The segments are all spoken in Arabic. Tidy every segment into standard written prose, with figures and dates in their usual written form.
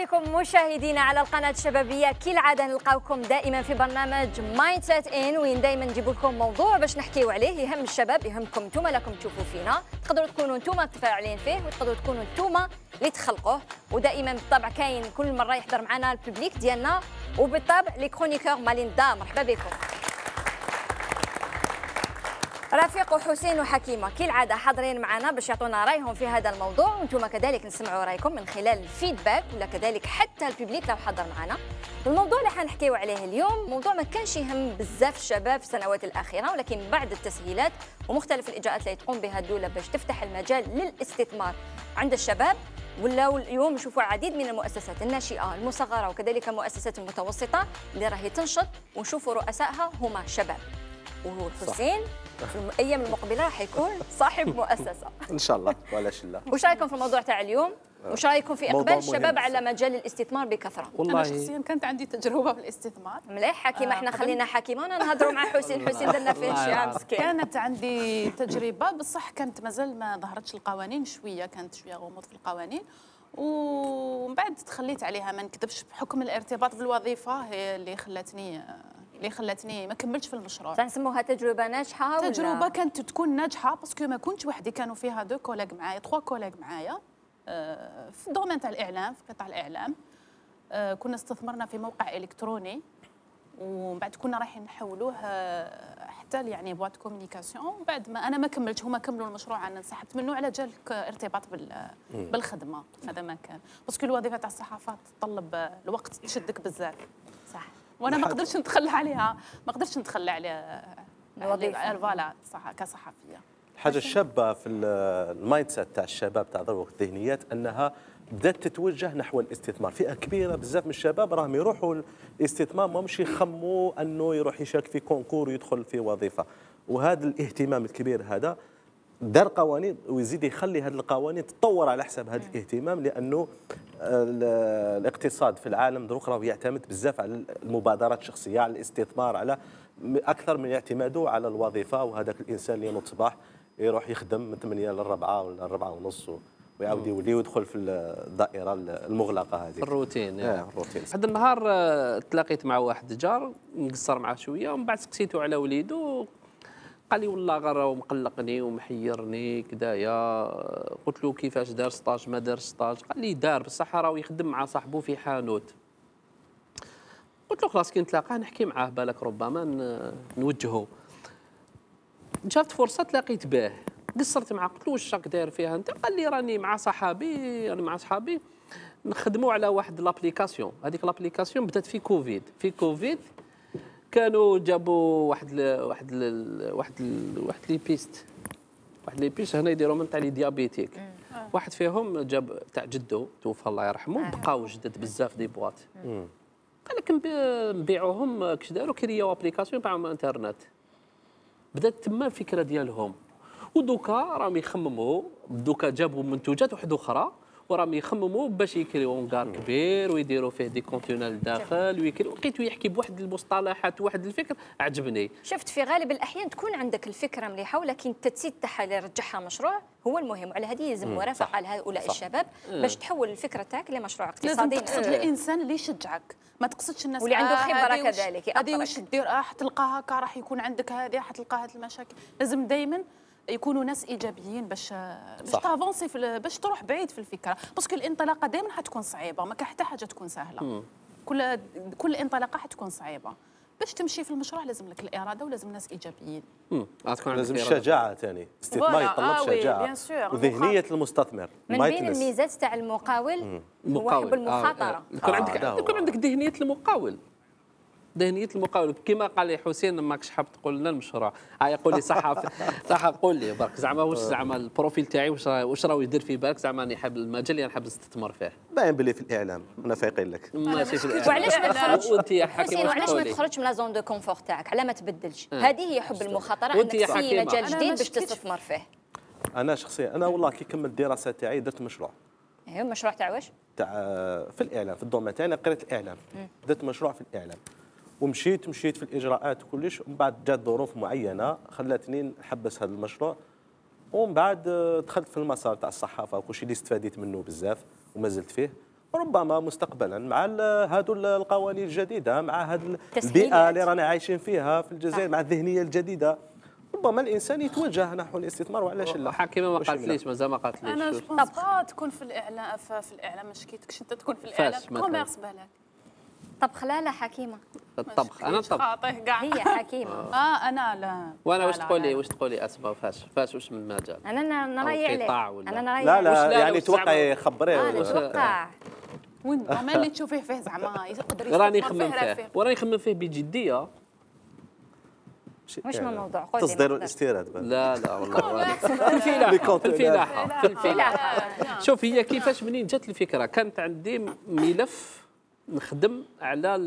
بكم مشاهدينا على القناة الشبابية. كالعادة نلقاوكم دائما في برنامج مايند سيت ان، وين دائما نجيب لكم موضوع باش نحكيو عليه يهم الشباب، يهمكم نتوما راكم تشوفوا فينا، تقدروا تكونوا نتوما متفاعلين فيه وتقدروا تكونوا نتوما اللي تخلقوه. ودائما بالطبع كاين كل مرة يحضر معنا الببليك ديالنا، وبالطبع لي كرونيكور ماليندا. مرحبا بكم. رفيق وحسين وحكيمه كالعاده حاضرين معنا باش يعطونا رايهم في هذا الموضوع، وانتم كذلك نسمعوا رايكم من خلال الفيدباك، ولا كذلك حتى الببليك لو حضر معنا. الموضوع اللي حنحكيو عليه اليوم موضوع ما كانش يهم بزاف الشباب في السنوات الاخيره، ولكن بعد التسهيلات ومختلف الاجراءات اللي تقوم بها الدوله باش تفتح المجال للاستثمار عند الشباب، ولاو اليوم نشوفوا العديد من المؤسسات الناشئه المصغره وكذلك المؤسسات المتوسطه اللي راهي تنشط، ونشوفوا رؤسائها هما شباب. وحسين في الايام المقبله راح يكون صاحب مؤسسه ان شاء الله، وعلاش لا. وش رايكم في الموضوع تاع اليوم؟ وش رايكم في اقبال الشباب على مجال الاستثمار بكثره؟ انا شخصيا كانت عندي تجربه في الاستثمار. مليح حكيمه، احنا خلينا حكيمه وانا نهضروا مع حسين درنا فيه شي مسكين. كانت عندي تجربه بصح كانت مازال ما ظهرتش القوانين، شويه كانت شويه غموض في القوانين، ومن بعد تخليت عليها ما نكذبش، بحكم الارتباط بالوظيفه هي اللي خلاتني ما كملتش في المشروع. تنسموها تجربه ناجحه ولا؟ تجربه كانت تكون ناجحه باسكو ما كنتش وحدي، كانوا فيها دو كوليغ معايا، 3 كوليغ معايا في الدومين تاع الاعلام، في قطاع الاعلام. كنا استثمرنا في موقع الكتروني، ومن بعد كنا رايحين نحولوه حتى يعني بواط كومونيكاسيون. وبعد ما انا ما كملتش، هما كملوا المشروع، انا انسحبت منه على جال ارتباط بالخدمه. هذا ما كان، باسكو الوظيفه تاع الصحافه تطلب الوقت، تشدك بزاف. صح. وانا ما قدرتش نتخلى عليها، الوظيفه فوالا صح كصحفيه. الحاجه الشابه في المايند سيت تاع الشباب تاع ذوق الذهنيات انها بدات تتوجه نحو الاستثمار. فئه كبيره بزاف من الشباب راهم يروحوا الاستثمار، ماهمش يخموا انه يروح يشارك في كونكور ويدخل في وظيفه. وهذا الاهتمام الكبير هذا دار قوانين، ويزيد يخلي هذه القوانين تتطور على حساب هذا الاهتمام، لانه الاقتصاد في العالم دروك راه يعتمد بزاف على المبادرات الشخصيه، على الاستثمار، على اكثر من اعتماده على الوظيفه. وهذاك الانسان اللي ينوض الصباح يروح يخدم من 8 ل 4 ولا 4 ونص، ويعاود يولي ويدخل في الدائره المغلقه هذه، الروتين. الروتين. واحد النهار تلاقيت مع واحد الجار، نقصر معاه شويه، ومن بعد سقسيتو على وليدو، قال لي والله غير مقلقني ومحيرني كدايا. قلت له كيفاش دار ستاج ما دار ستاج؟ قال لي دار بصح راه يخدم مع صاحبه في حانوت. قلت له خلاص كي نتلاقاه نحكي معاه، بالك ربما نوجهه. جات فرصه تلاقيت به، قصرت معاه، قلت له واش راك داير فيها انت؟ قال لي راني مع صحابي، انا مع صحابي نخدموا على واحد لابليكاسيون. هذيك لابليكاسيون بدات في كوفيد كانوا جابوا واحد لي بيست هنا يديروا من تاع لي ديابيتيك. واحد فيهم جاب تاع جدو توفى الله يرحمه، بقاو جدد بزاف دي بواط. قال لك نبيعوهم كش داروا، كرياو ابليكاسيون باعوهم انترنت. بدات تما الفكره ديالهم، ودوكا راهم يخمموا، دوكا جابوا منتوجات واحده اخرى وراهم يخمموا باش يكريو اونكار كبير ويديروا فيه دي كونتينر لداخل ويكريو. لقيتو يحكي بواحد المصطلحات وواحد الفكر عجبني. شفت في غالب الاحيان تكون عندك الفكره مليحه، ولكن التجسيد تاعها اللي يرجعها مشروع هو المهم، وعلى هذه يلزم مرافقه لهؤلاء الشباب باش تحول الفكره تاعك لمشروع اقتصادي. لازم تقصد الانسان اللي يشجعك، ما تقصدش الناس واللي عنده خبره كذلك. هذه واش دير حتلقاها هكا، راح يكون عندك هذه حتلقى هذه المشاكل. لازم دائما يكونوا ناس ايجابيين باش تافونسي، باش تروح بعيد في الفكره، باسكو الانطلاقه دائما حتكون صعيبه، ما كان حتى حاجه تكون سهله. كل انطلاقه حتكون صعيبه. باش تمشي في المشروع لازم لك الاراده ولازم ناس ايجابيين. لازم الشجاعه ثاني، الاستثمار يتطلب شجاعه وذهنيه المستثمر. من بين الميزات تاع المقاول هو حب المخاطره. يكون عندك ذهنيه المقاول. ذهنيه المقاول كما قال لي حسين، ماكش حاب تقول لنا المشروع. يقول لي صح قول لي برك زعما واش زعما البروفيل تاعي واش راه يدير في بالك، زعما راني حاب المجال اللي نحب نستثمر فيه. باين بلي في الاعلام انا فايقين لك. ماشي في الاعلام. وعلاش ما تخرجش وانت يا حكيم، وعلاش ما تخرجش من لا زون دو كونفور تاعك؟ على ما تبدلش؟ هذه هي حب المخاطره، انك في مجال جديد باش تستثمر فيه. انا شخصيا والله كي كملت الدراسه تاعي درت مشروع. ايوا مشروع تاع واش؟ تاع في الاعلام، في الدومين تاعي انا قريت الاعلام. درت مشروع في الاعلام ومشيت في الاجراءات وكلش، ومن بعد جات ظروف معينه خلاتني نحبس هذا المشروع، ومن بعد دخلت في المسار تاع الصحافه وكلشي اللي استفاديت منه بزاف وما زلت فيه. ربما مستقبلا مع هذو القوانين الجديده، مع هذه تسهيلات. البيئه اللي رانا عايشين فيها في الجزائر، مع الذهنيه الجديده، ربما الانسان يتوجه نحو الاستثمار، وعلاش لا. حكيمه ما واش يمنع؟ قالتليش، مازال ما قالتليش. انا جو بونس با تكون في الاعلام، في الاعلام ما شكيتكش انت تكون في الاعلام مثلاً؟ كوميرس بالك. طبخ لا لا حكيمه. الطبخ، انا الطبخ. خاطيه كاع. هي حكيمه. انا لا. وانا واش لا، تقولي لا. واش تقولي اسماء فاش واش من المجال؟ انا نراي عليه. قطاع ولا؟ انا نراي لا عليه. لا لا، يعني واش توقعي زعما؟ خبريه انا نتوقع. وين الدومين اللي تشوفيه فيه زعما يقدر راني يستثمر نخمم فيه فيه وراني نخمم فيه بجديه. واش من الموضوع؟ قول لي تصدير نقدر. والاستيراد. لا والله في لي الفلاحه كونت- في الفلاحه. فلاحة. شوف هي كيفاش منين جات الفكره، كانت عندي ملف نخدم على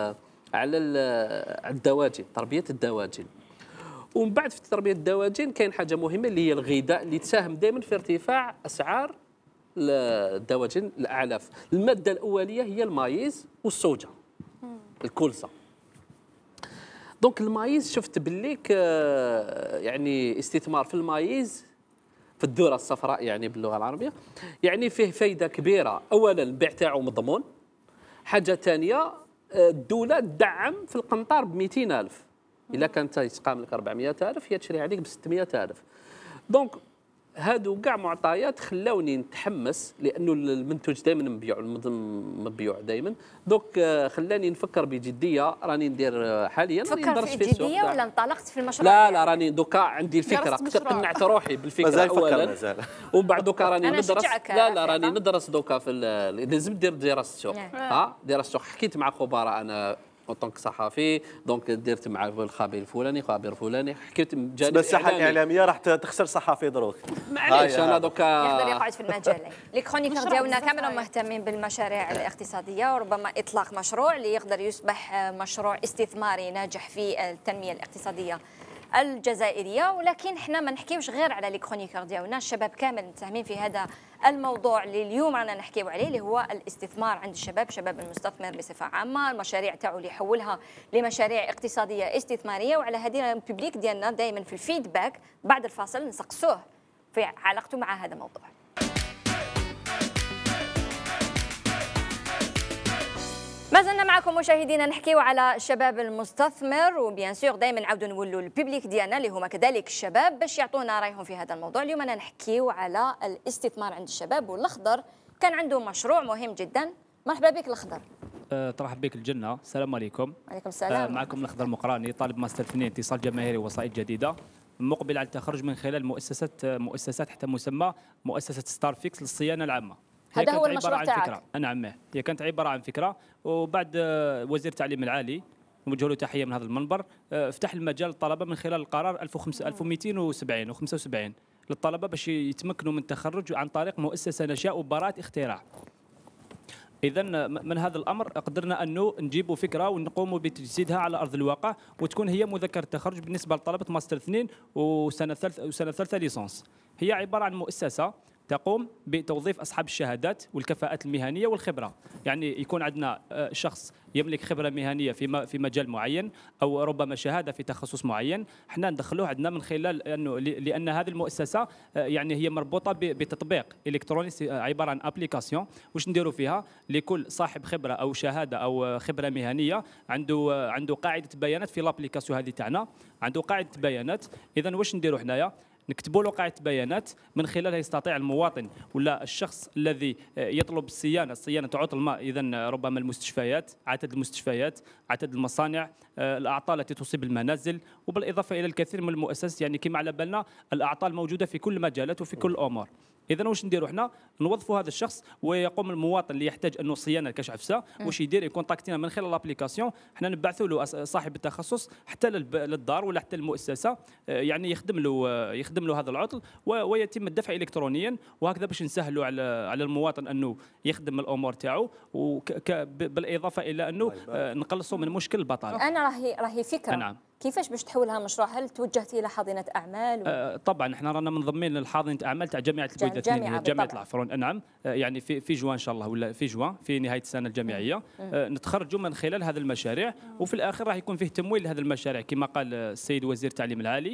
الدواجن، تربيه الدواجن. ومن بعد في تربيه الدواجن كاين حاجه مهمه اللي هي الغذاء، اللي تساهم دائما في ارتفاع اسعار الدواجن الاعلاف. الماده الاوليه هي المايز والصوجه، الكلسه. دونك المايز شفت باللي يعني استثمار في المايز، في الذره الصفراء يعني باللغه العربيه، يعني فيه فايده كبيره. اولا البيع تاعو مضمون. حاجه ثانيه الدوله تدعم في القنطار ب 200,000. الا كانت يتقام لك 400,000 هي تشري عليك ب 600,000. دونك هادو كاع معطيات خلاوني نتحمس، لانه المنتوج دائما مبيوع دائما. دونك خلاني نفكر بجديه. راني ندير حاليا راني تفكر ندرس في في السوق. جديه ولا انطلقت في المشروع؟ لا راني دوكا عندي الفكره، درست مشروع. قنعت روحي بالفكره مازال يفكر اولا، مازال. ومن بعد دوكا راني أنا ندرس. نشجعك لا راني رفيقة. ندرس دوكا في لازم دير دراسه السوق. نعم. دراسه السوق. حكيت مع خبراء انا طونك صحفي، دونك درت مع الخبير الفلاني، خبير فلاني، حكيت جانب بس الساحه إعلامي. الاعلاميه راح تخسر صحافي دروك. معليش هاي انا هذا. دوكا يقدر يقعد في المجال. لي كرونيكور مشروع ديالنا بزاف كاملين هاي. مهتمين بالمشاريع الاقتصاديه، وربما اطلاق مشروع اللي يقدر يصبح مشروع استثماري ناجح في التنميه الاقتصاديه الجزائريه. ولكن احنا ما نحكيوش غير على لي كرونيكور ديالنا، الشباب كامل متساهمين في هذا الموضوع اللي اليوم رانا نحكيو عليه، اللي هو الاستثمار عند الشباب، شباب المستثمر بصفه عامه، المشاريع تاعو اللي يحولها لمشاريع اقتصاديه استثماريه. وعلى هذه الببليك ديالنا دائما في الفيدباك بعد الفاصل نسقسوه في علاقته مع هذا الموضوع. ما زلنا معكم مشاهدينا نحكيو على الشباب المستثمر، وبيان سور دائما نعاودوا نولوا الببليك ديالنا اللي هما كذلك الشباب باش يعطونا رايهم في هذا الموضوع. اليوم انا نحكيو على الاستثمار عند الشباب، والاخضر كان عنده مشروع مهم جدا. مرحبا بك الاخضر. ترحب بك الجنة. السلام عليكم. وعليكم السلام. معكم الاخضر المقراني، طالب ماستر فني اتصال جماهيري ووسائط جديدة، مقبل على التخرج من خلال مؤسسات تحت مسمى مؤسسة ستار فيكس للصيانة العامة. هي هذا هو كانت المشروع عبارة عن تاعك؟ فكرة. نعم، هي كانت عبارة عن فكرة، وبعد وزير التعليم العالي نوجه له تحية من هذا المنبر، فتح المجال للطلبة من خلال القرار 1270 و75 للطلبة باش يتمكنوا من التخرج عن طريق مؤسسة نشاء وبراءة اختراع. إذا من هذا الأمر قدرنا أنه نجيبوا فكرة ونقوموا بتجسيدها على أرض الواقع، وتكون هي مذكرة التخرج بالنسبة لطلبة ماستر 2 وسنة ثالثة ليسانس. هي عبارة عن مؤسسة تقوم بتوظيف أصحاب الشهادات والكفاءات المهنية والخبرة. يعني يكون عندنا شخص يملك خبرة مهنية في مجال معين، أو ربما شهادة في تخصص معين، احنا ندخلوه عندنا من خلال أنه لأن هذه المؤسسة يعني هي مربوطة بتطبيق إلكتروني عبارة عن أبليكاسيون. واش نديروا فيها؟ لكل صاحب خبرة أو شهادة أو خبرة مهنية عنده قاعدة بيانات في الأبليكاسيون هذه تاعنا، عنده قاعدة بيانات. إذا واش نديروا حنايا؟ نكتبوا له قاعدة بيانات من خلالها يستطيع المواطن ولا الشخص الذي يطلب صيانة عطل ما، إذا ربما المستشفيات، عدد المستشفيات، عدد المصانع، الأعطال التي تصيب المنازل، وبالإضافة إلى الكثير من المؤسسات. يعني كما على بالنا الأعطال موجودة في كل المجالات وفي كل الأمور. إذا واش نديروا حنا؟ نوظفوا هذا الشخص، ويقوم المواطن اللي يحتاج انه صيانه كشف عفسه واش يدير؟ يكونتاكتينا من خلال الابليكاسيون، حنا نبعثوا له صاحب التخصص حتى للدار ولا حتى المؤسسه، يعني يخدم له هذا العطل ويتم الدفع الكترونيا، وهكذا باش نسهلوا على المواطن انه يخدم الامور تاعو، بالاضافه الى انه نقلصوا من مشكل البطاله. انا راهي فكره. نعم. كيفاش باش تحولها مشروع؟ هل توجهت الى حاضنه اعمال؟ طبعا احنا رانا منضمين لحاضنه اعمال تاع جامعه البويدات، جامعه العفرون. نعم، يعني في جوان ان شاء الله، ولا في جوان في نهايه السنه الجامعيه نتخرجوا من خلال هذا المشاريع، وفي الاخر راح يكون فيه تمويل لهذه المشاريع كما قال السيد وزير التعليم العالي.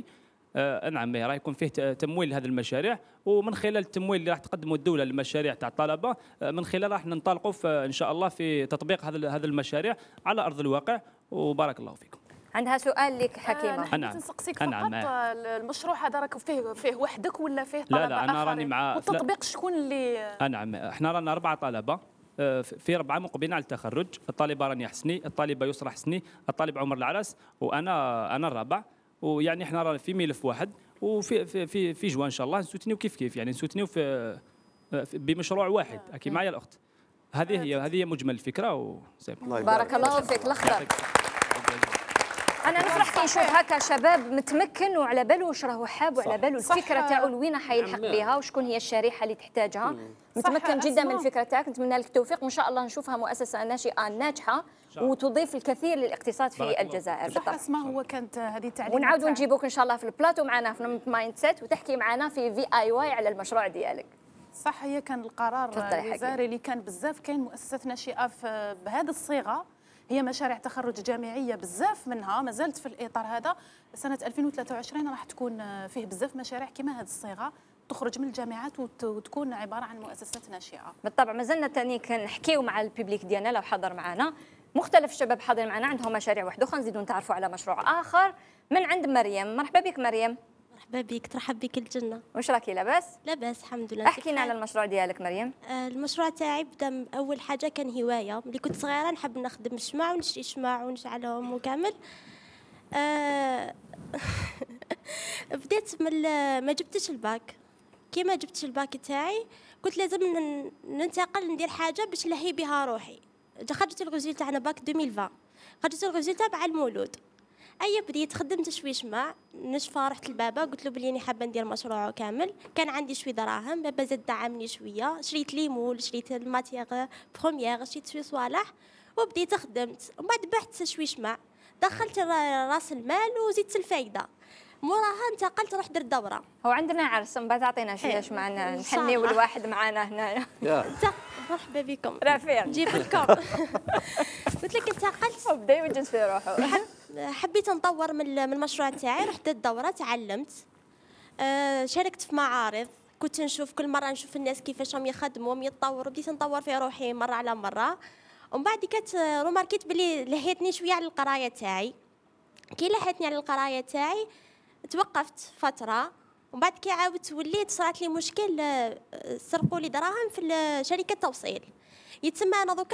نعم راح يكون فيه تمويل لهذه المشاريع، ومن خلال التمويل اللي راح تقدمه الدوله للمشاريع تاع الطلبه من خلال راح ننطلقوا ان شاء الله في تطبيق هذه المشاريع على ارض الواقع. وبارك الله فيكم. عندها سؤال لك حكيمه. حبيت نسقسيك فقط المشروع هذا راك فيه وحدك ولا فيه طلبه؟ لا انا راني مع والتطبيق شكون اللي نعم احنا رانا 4 طلبه، في 4 مقبلين على التخرج، الطالبه رانيا حسني، الطالبه يسرى حسني، الطالب عمر العرس، وانا الرابع. ويعني احنا رانا في ملف واحد وفي في جوا ان شاء الله نسوتنيو كيف يعني نسوتنيو في بمشروع واحد. اكيد معايا الاخت. هذه مجمل الفكره. بارك الله فيك الاخضر. انا نفرح كي نشوف هكا شباب متمكن وعلى باله واش راهو حاب وعلى باله الفكره تاعو لوين حيلحق بها وشكون هي الشريحه اللي تحتاجها. متمكن جدا من الفكره تاعك، نتمنى لك التوفيق وان شاء الله نشوفها مؤسسه ناشئه ناجحه وتضيف الكثير للاقتصاد في الجزائر. صح اسماء، هو كانت هذه تعليمات. ونعاودوا نجيبوك ان شاء الله في البلاطو معنا في مايند سيت وتحكي معنا في VIY على المشروع ديالك. صح، هي كان القرار الوزاري اللي كان بزاف كاين مؤسسات ناشئه بهذه الصيغه، هي مشاريع تخرج جامعيه بزاف منها ما زالت في الاطار هذا. سنه 2023 راح تكون فيه بزاف مشاريع كما هذه الصيغه تخرج من الجامعات وتكون عباره عن مؤسسات ناشئه. بالطبع مازلنا ثاني كنحكيو مع الببليك ديالنا لو حضر معنا مختلف الشباب حاضرين معنا عندهم مشاريع واحده، خلينا نزيدوا نتعرفوا على مشروع اخر من عند مريم. مرحبا بك مريم. مرحبا بك، ترحب بك الجنة. واش راكي لاباس؟ لاباس الحمد لله. احكي لنا على المشروع ديالك مريم. المشروع تاعي بدا اول حاجه كان هوايه، ملي كنت صغيره نحب نخدم الشمع ونشري شمع ونجعلهم وكامل. بديت من ما جبتش الباك. كي ما جبتش الباك تاعي قلت لازم ننتقل ندير حاجه باش نلهي بها روحي. خرجت الغزيل تاعنا باك 2020، خرجت الغزيل تاع المولود. بديت خدمت شوي شمع نشفى، رحت لبابا قلت له بلي حابه ندير مشروع كامل. كان عندي شوي دراهم، بابا زاد دعمني شويه، شريت ليمول، شريت الماتيغ بروميير، شريت شوي صوالح وبديت خدمت. ومن بعد بعت شوي شمع، دخلت راس المال وزدت الفايده. موراها انتقلت رحت درت دوره. هو عندنا عرس من بعد تعطينا شويه شمعنا نحنيو الواحد معنا هنايا. مرحبا بكم. رفيق نجيب لكم. قلت لك انتقلت وبدا يوجد في روحه. حبيت نطور من المشروع تاعي، رحت الدوره تعلمت. شاركت في معارض، كنت نشوف كل مره نشوف الناس كيفاش راهم يخدموا يتطوروا، بديت نطور في روحي مره على مره. ومن بعد كانت روماركيت بلي لهيتني شويه على القرايه تاعي. كي لهيتني على القرايه تاعي توقفت فتره، ومن بعد كي عاودت وليت صارت لي مشكل، سرقوا لي دراهم في شركه توصيل. يتسمى انا دوكا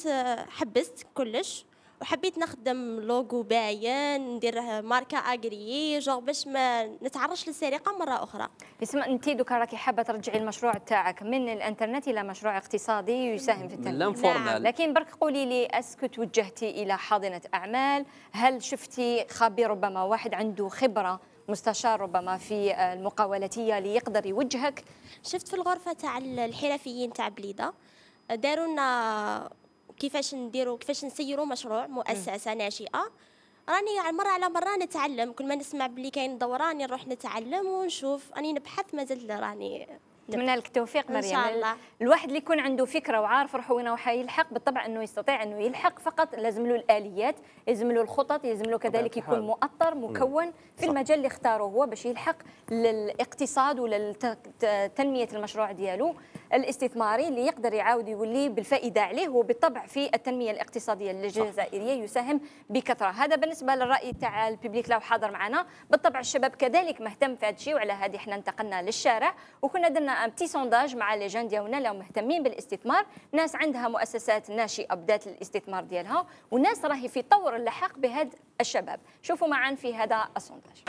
حبست كلش وحبيت نخدم لوغو باين، ندير ماركه اغري جوغ باش ما نتعرضش للسرقه مره اخرى. يسمى انت دوكا راكي حابه ترجعي المشروع تاعك من الانترنت الى مشروع اقتصادي يساهم في التنميه. نعم. لكن برك قولي لي، اسكو توجهتي الى حاضنه اعمال؟ هل شفتي خبير ربما واحد عنده خبره مستشار ربما في المقاولاتيه اللي يقدر يوجهك؟ شفت في الغرفه تاع الحرفيين تاع بليده داروا لنا كيفاش نديروا كيفاش نسيروا مشروع مؤسسه ناشئه. راني مره على مره نتعلم، كل ما نسمع بلي كاين دوره راني نروح نتعلم ونشوف، راني نبحث مازال راني. نتمنى لك التوفيق مريم. ان شاء الله. الواحد اللي يكون عنده فكره وعارف روحه وين راح يلحق بالطبع انه يستطيع انه يلحق، فقط لازم له الاليات، لازم له الخطط، لازم له كذلك يكون مؤطر مكون في المجال اللي اختاره هو باش يلحق للاقتصاد ولتنميه المشروع ديالو الاستثماري اللي يقدر يعاود يولي بالفائده عليه. وبالطبع في التنميه الاقتصاديه الجزائريه يساهم بكثره. هذا بالنسبه للراي تاع الببليك لو حاضر معنا. بالطبع الشباب كذلك مهتم في هذا الشيء، وعلى هذه احنا انتقلنا للشارع وكنا درنا ان بتي سونداج مع لي جون ديالنا اللي مهتمين بالاستثمار. ناس عندها مؤسسات ناشئه بدات الاستثمار ديالها، وناس راهي في طور اللحاق بهذا الشباب. شوفوا معا في هذا السونداج.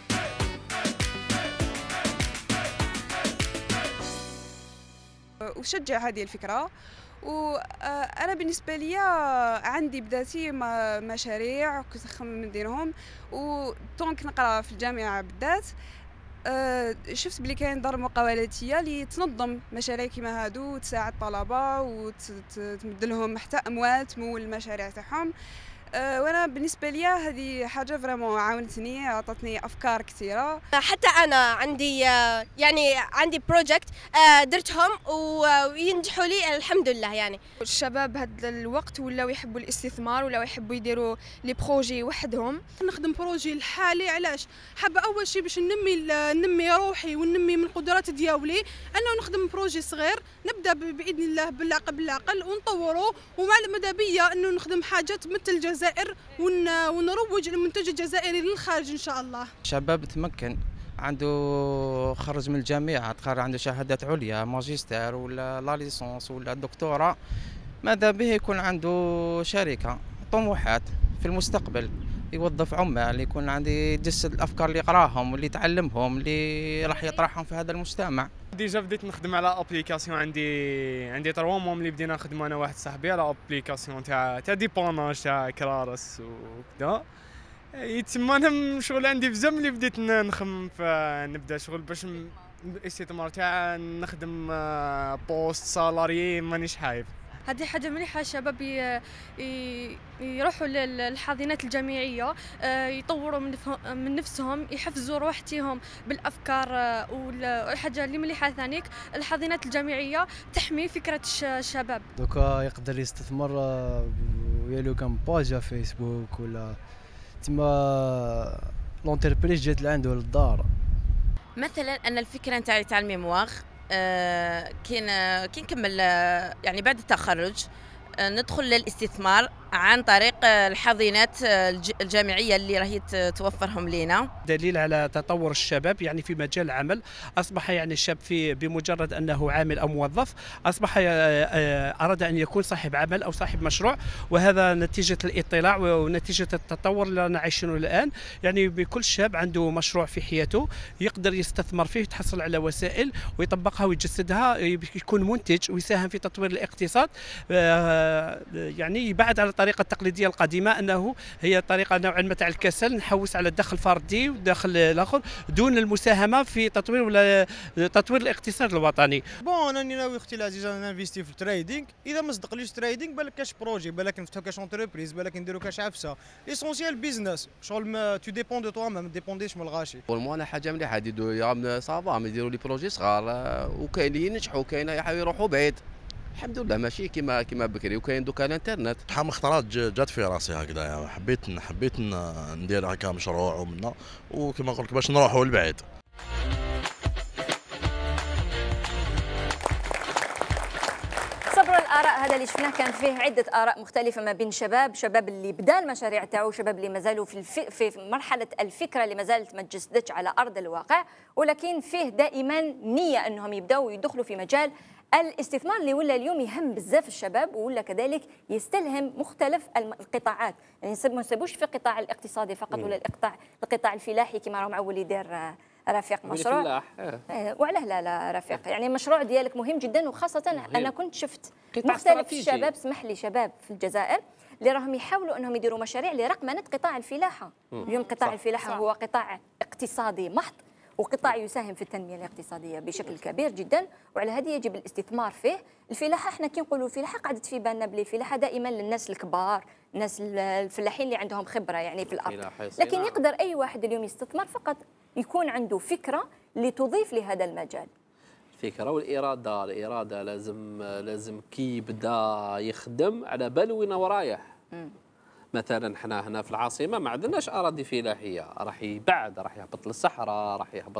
وشجع هذه الفكرة. وأنا بالنسبة لي عندي بداتي مشاريع كنت نخمم نديرهم، وطونك نقرا في الجامعة بالذات شفت بلي كاين دار مقاولاتيه اللي تنظم مشاريع كيما هادو وتساعد الطلبه وتمد لهم حتى اموال تمول المشاريع تاعهم. وانا بالنسبه لي هذه حاجه فريمون عاونتني، عطاتني افكار كثيره. حتى انا عندي يعني عندي بروجكت درتهم وينجحوا لي الحمد لله. يعني الشباب هذا الوقت ولاو يحبوا الاستثمار، ولاو يحبوا يديروا لي بروجي وحدهم. نخدم بروجي لحالي، علاش حابه اول شيء باش ننمي روحي وننمي من القدرات ديالي، انه نخدم بروجي صغير نبدا باذن الله بالعقل ونطوره، ومع المدى بيا انه نخدم حاجات مثل الجزائر ونروج المنتج الجزائري للخارج ان شاء الله. شباب تمكن عنده خرج من الجامعة، تخرج عنده شهادات عليا ماجستير ولا لا ليسونس ولا دكتوراه، ماذا به يكون عنده شركة طموحات في المستقبل، يوظف عمال، يكون عندي يجسد الافكار اللي يقراهم واللي يتعلمهم اللي راح يطرحهم في هذا المجتمع. ديجا بديت نخدم على ابليكاسيون، عندي 3 موم اللي بدينا نخدموا انا واحد صاحبي على ابليكاسيون تاع ديبوناج تاع كرارس وكذا. يتسمى انا شغل عندي بزاف اللي بديت نخمم نبدا شغل باش الاستثمار تاع نخدم بوست سالاري مانيش حايب. هذه حاجة مليحة، الشباب يروحوا للحاضنات الجامعية، يطوروا من نفسهم، يحفزوا روحتهم بالأفكار. والحاجة اللي مليحة ثانيك الحاضنات الجامعية تحمي فكرة الشباب. دوكا يقدر يستثمر ويالو كان باجا فيسبوك ولا تما لونتربريز جات لعنده للدار. مثلا أن الفكرة نتاعي تاع الميمواغ كي نكمل يعني بعد التخرج ندخل للاستثمار عن طريق الحاضنات الجامعية اللي راهي توفرهم لنا. دليل على تطور الشباب يعني في مجال العمل، أصبح يعني الشاب بمجرد أنه عامل أو موظف أصبح أراد أن يكون صاحب عمل أو صاحب مشروع، وهذا نتيجة الاطلاع ونتيجة التطور اللي رانا عايشينه الآن. يعني بكل شاب عنده مشروع في حياته يقدر يستثمر فيه، يتحصل على وسائل ويطبقها ويجسدها، يكون منتج ويساهم في تطوير الاقتصاد. يعني يبعد على الطريقه التقليديه القديمه انه هي طريقه نوعا ما تاع الكسل، نحوس على الدخل الفردي والدخل الاخر دون المساهمه في تطوير ولا تطوير الاقتصاد الوطني. بون انا ناوي اختي العزيزه انا نانفيستي في التريدينغ، اذا ما صدقليش التريدينغ بالك كاش بروجي، بالك نفتحوا كاش اونتربريز، بالك نديروا كاش عفسه. ليسونسيال بيزنس شغل تو ديبون دو توا، ما ديبونديش من الغاشي. والمو حاجه مليحه يديروا صافا يديروا لي بروجي صغار، وكاين اللي ينجحوا كاين يحاولوا يروحوا بعيد. الحمد لله ماشي كيما بكري، وكاين دوكا الانترنت. شحال من خطرات جات في راسي هكذا، يعني حبيت ندير هكا مشروع ومنا، وكما قلت باش نروحوا لبعيد. صبر الآراء هذا اللي شفناه كان فيه عدة آراء مختلفة ما بين شباب اللي بدا المشاريع تاعو، شباب اللي مازالوا في مرحلة الفكرة اللي مازالت ما تجسدتش على أرض الواقع، ولكن فيه دائما نية أنهم يبداوا يدخلوا في مجال الاستثمار اللي ولا اليوم يهم بزاف الشباب، ولا كذلك يستلهم مختلف القطاعات. يعني ما نسيبوش في القطاع الاقتصادي فقط ولا القطاع الفلاحي كما راه معول يدير رفيق مشروع. وعلاه لا رفيق، يعني المشروع ديالك مهم جدا، وخاصة أنا كنت شفت مختلف الشباب، اسمح لي، شباب في الجزائر اللي راهم يحاولوا أنهم يديروا مشاريع لرقمنة قطاع الفلاحة. اليوم قطاع الفلاحة هو قطاع اقتصادي محض، وقطاع يساهم في التنمية الاقتصادية بشكل كبير جدا، وعلى هذه يجب الاستثمار فيه. الفلاحة احنا كي نقولوا الفلاحة قعدت في بالنا بلي الفلاحة دائما للناس الكبار، الناس الفلاحين اللي عندهم خبرة يعني في الأرض، لكن يقدر أي واحد اليوم يستثمر فقط يكون عنده فكرة لتضيف لهذا المجال. الفكرة والإرادة، الإرادة لازم كي يبدا يخدم على باله وين رايح. مثلا حنا هنا في العاصمه ما عندناش اراضي فلاحيه، راح يبعد، راح يهبط للصحراء، راح يهبط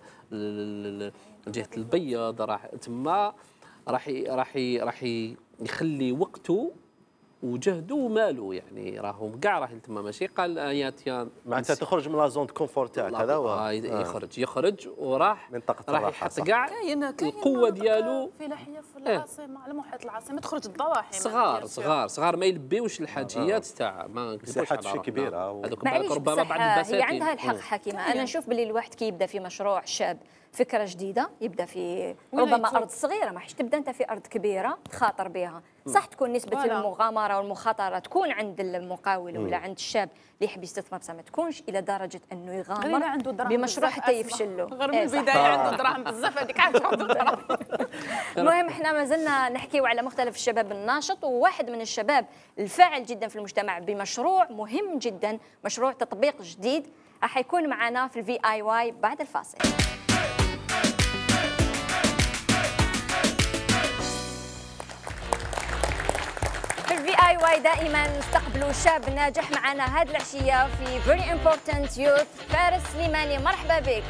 لجهه البيض، راح تما راح يخلي وقته وجهده وماله، يعني راهم كاع راح تما ماشي قال يا معناتها تخرج من لا زون كونفور تاعك، هذا هو يخرج وراح راح يحط كاع القوه ديالو فلاحيه في العاصمه على محيط العاصمه، تخرج الضواحي صغار ما يلبيوش الحاجيات تاع ما مساحات شي كبيره هذوك ربما بعد البساتين. هي عندها الحق حكيمه. انا نشوف باللي الواحد كي يبدا في مشروع شاب فكره جديده، يبدا في ولا ربما يكون- ارض صغيره، ما حش تبدا انت في ارض كبيره تخاطر بها، صح تكون نسبه فوالا. المغامره والمخاطره تكون عند المقاول ولا عند الشاب اللي يحب يستثمر، بس ما تكونش الى درجه انه غير يغامر إذا عنده دراهم بمشروع بزاف حتى أسمع. يفشل له. غير من إيه صح. البدايه عنده دراهم بزاف، هذيك عاد عنده دراهم. المهم احنا ما زلنا نحكيو على مختلف الشباب الناشط، وواحد من الشباب الفاعل جدا في المجتمع بمشروع مهم جدا، مشروع تطبيق جديد راح يكون معنا في الفي اي واي بعد الفاصل. في الفي اي واي دائما نستقبلوا شاب ناجح معنا هذه العشيه في Very Important Youth. فارس سليماني، مرحبا بك.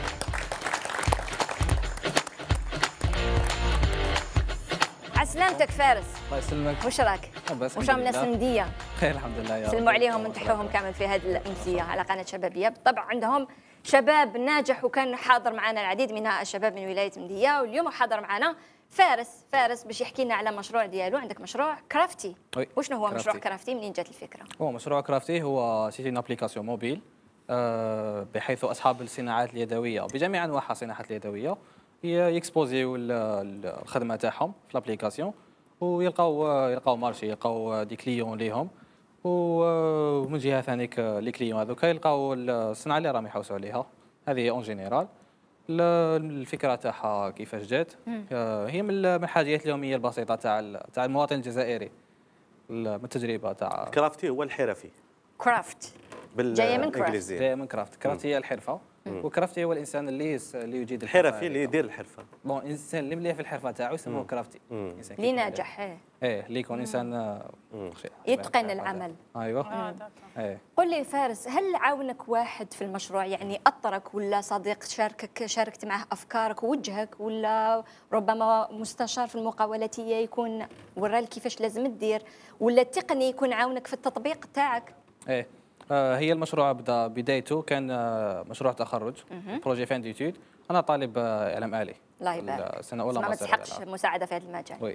عسلامتك فارس. الله يسلمك. وش راك؟ بس وش راهم الناس النديه؟ خير الحمد لله يا رب. سلموا عليهم ونتحوهم كامل في هذه الامسيه على قناه شبابيه، بالطبع عندهم شباب ناجح وكان حاضر معنا العديد من الشباب من ولايه منديه، واليوم حاضر معنا فارس باش يحكي لنا على مشروع ديالو. عندك مشروع كرافتي. وي. وشنو هو مشروع كرافتي. كرافتي؟ منين جات الفكره؟ هو مشروع كرافتي هو سيتي ان ابليكاسيون موبيل بحيث اصحاب الصناعات اليدويه بجميع انواعها الصناعات اليدويه يكسبوزيو الخدمه تاعهم في الابليكاسيون ويلقاو مارشي، يلقاو دي كليون ليهم، ومن جهه ثانيك لي كليون هذوك يلقاو الصناعه اللي راهم يحوسوا عليها. هذه اون جينيرال. الفكره تاعها كيفاش جات، هي من الحاجيات اليوميه البسيطه تاع المواطن الجزائري، من التجربه تاع كرافتي هو الحرفي. كرافت جايه من كرافت. بالانجليزيه جايه من كرافت. كرافت هي الحرفه، وكرافتي هو الانسان اللي يجيد الحرفي اللي يدير الحرفه. بون انسان اللي مليح في الحرفه تاعو يسموه كرافتي. اللي ناجح اللي يكون انسان يتقن العمل. ايوه. قل لي فارس، هل عاونك واحد في المشروع، يعني اطرك ولا صديق شاركت معه افكارك ووجهك، ولا ربما مستشار في المقاولاتيه يكون ورالك كيفاش لازم تدير، ولا التقني يكون عاونك في التطبيق تاعك؟ هي المشروع بدايته كان مشروع تخرج، بروجي فان ديتود. انا طالب اعلام آلي. الله يبارك. السنه الاولى ما تسحقش مساعده في هذا المجال. وي.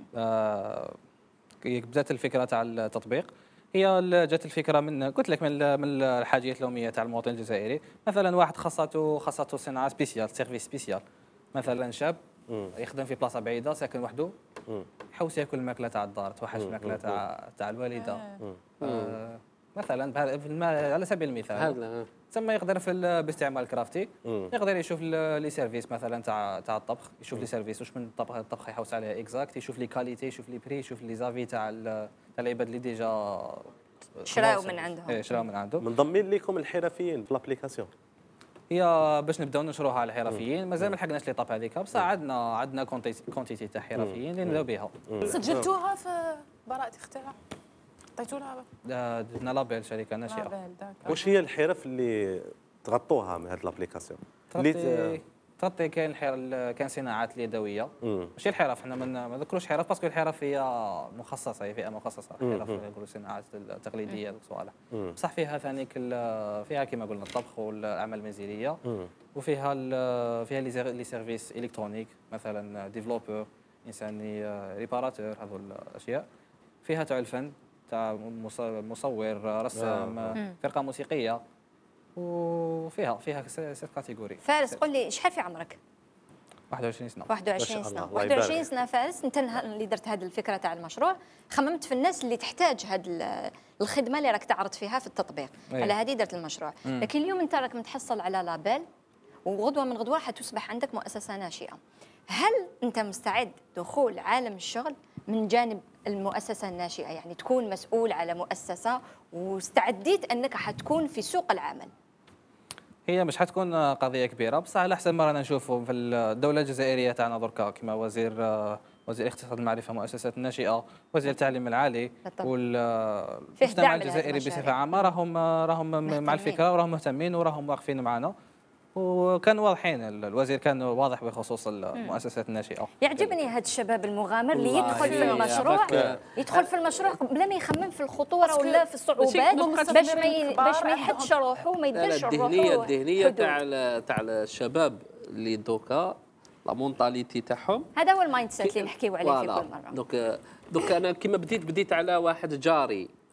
بدات الفكره تاع التطبيق، هي جات الفكره من قلت لك من الحاجيات اليوميه تاع المواطن الجزائري. مثلا واحد خاصته صناعه سبيسيال، سيرفيس سبيسيال، مثلا شاب يخدم في بلاصه بعيده ساكن وحده، يحوس ياكل الماكله تاع الدار، توحش الماكله تاع الوالده مثلا على سبيل المثال. ثم يقدر باستعمال الكرافتي يقدر يشوف لي سيرفيس مثلا تاع الطبخ، يشوف لي سيرفيس واش من الطبخ يحوس عليها اكزاكت، يشوف لي كاليتي، يشوف لي بري، يشوف لي زافي تاع العباد اللي ديجا شراو من عندهم. شراو من عنده. منضمين لكم الحرفيين في الابليكاسيون. هي باش نبداو نشروها على الحرفيين مازال ما لحقناش لي طاب هذيك، بصح عندنا كونتيتي تاع حرفيين اللي نبداو بها. سجلتوها في براءة اختراع؟ عطيتوا لها؟ درنا لابيل شركه ناشئه. واش هي الحرف اللي تغطوها من هذه الابليكاسيون؟ تغطي كاين صناعات اليدويه، ماشي الحرف، حنا ما نذكروش حرف باسكو الحرف هي مخصصه، هي فئه مخصصه. الحرف يقولوا الصناعات التقليديه صوالح، بصح فيها ثانيك فيها كما قلنا الطبخ والاعمال المنزليه، وفيها لي سيرفيس الكترونيك، مثلا ديفلوبور، انسان ريباراتور، هذو الاشياء. فيها تاع الفن، تاع مصور، رسام، فرقه موسيقيه، وفيها سيت كاتيجوري. فارس قل لي شحال في عمرك؟ 21 سنه. 21 سنه. 21 سنه فارس، انت اللي درت هذه الفكره تاع المشروع، خممت في الناس اللي تحتاج هذه الخدمه اللي راك تعرض فيها في التطبيق. على هذه درت المشروع. لكن اليوم انت راك متحصل على لابيل، وغدوه من غدوه حتصبح عندك مؤسسه ناشئه. هل انت مستعد دخول عالم الشغل من جانب المؤسسه الناشئه، يعني تكون مسؤول على مؤسسه واستعديت انك حتكون في سوق العمل؟ هي مش حتكون قضيه كبيره، بصح على حسب ما رانا نشوفوا في الدوله الجزائريه تاعنا دركا، كما وزير اقتصاد المعرفه، مؤسسات الناشئه، وزير التعليم العالي، والمجتمع الجزائري بصفه عامه راهم مع الفكره، وراهم مهتمين، وراهم واقفين معنا، وكانوا واضحين. الوزير كان واضح بخصوص المؤسسات الناشئه. يعجبني هذا الشباب المغامر اللي يدخل في المشروع، يدخل في المشروع بلا ما يخمم في الخطوره ولا في الصعوبات، باش ما يحدش روحه وما يديرش روحه. الذهنيه تاع الشباب اللي دوكا لا مونتاليتي تاعهم، هذا هو المايند سيت اللي نحكيو عليه في كل مره. دوك انا كيما بديت على واحد جاري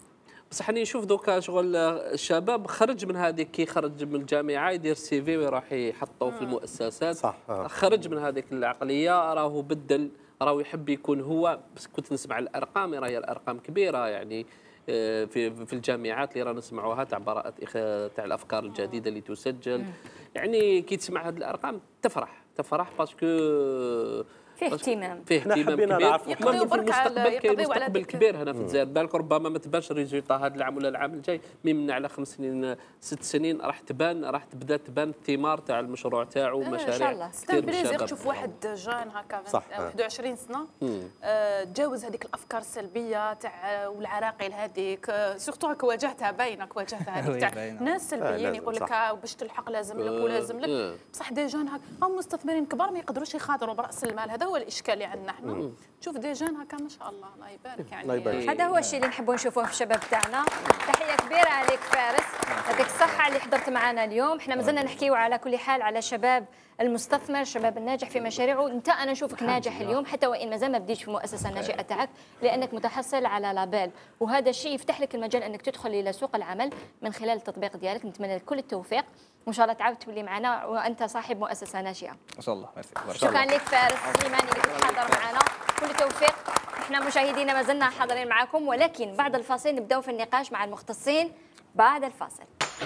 بصح راني نشوف دوكا شغل الشباب خرج من هذيك، كي خرج من الجامعه يدير CV ويروح يحطه في المؤسسات. صح. خرج من هذيك العقليه، راهو بدل، راهو يحب يكون هو. بس كنت نسمع الارقام، راهي الارقام كبيره يعني في الجامعات اللي رانا نسمعوها تاع براءة تاع الافكار الجديده اللي تسجل. يعني كي تسمع هذه الارقام تفرح باسكو فيه اهتمام، فيه اهتمام كبير. يقضيو في المستقبل كاين مستقبل ذيك كبير هنا في الجزائر. بالك ربما ما تبانش الريزولتا هذا العام ولا العام الجاي، من على 5 سنين 6 سنين راح تبدا تبان الثمار تاع المشروع تاعو ومشاريع. ان شاء الله ستان بليزير تشوف واحد جان هكا 21 سنه تجاوز هذيك الافكار السلبيه تاع والعراقيل هذيك، سورتو هكا واجهتها باينك، واجهتها هذيك تاع ناس سلبيين يقول لك باش تلحق لازم لك ولازم لك. بصح دي جان هكا هم مستثمرين كبار ما يقدروش يخاطروا براس المال، هذا هو الاشكال اللي عندنا احنا. تشوف دي جان هكا ما شاء الله الله يبارك يعني. هذا هو الشيء اللي نحبوا نشوفوه في الشباب تاعنا. تحيه كبيره عليك فارس، يعطيك الصحه اللي حضرت معنا اليوم. احنا مازلنا نحكيو على كل حال على شباب المستثمر، الشباب الناجح في مشاريعه. انت انا نشوفك ناجح اليوم حتى وان مازال ما بديتش في المؤسسه الناشئه تاعك، لانك متحصل على لابيل، وهذا الشيء يفتح لك المجال انك تدخل الى سوق العمل من خلال التطبيق ديالك. نتمنى لك كل التوفيق، وان شاء الله تعاود تولي معنا وانت صاحب مؤسسه ناشئه. ان شاء الله. شكرا لك فارس سليماني اللي كنت حاضر معنا، كل التوفيق. احنا مشاهدينا ما زلنا حاضرين معكم، ولكن بعد الفاصل نبداو في النقاش مع المختصين بعد الفاصل.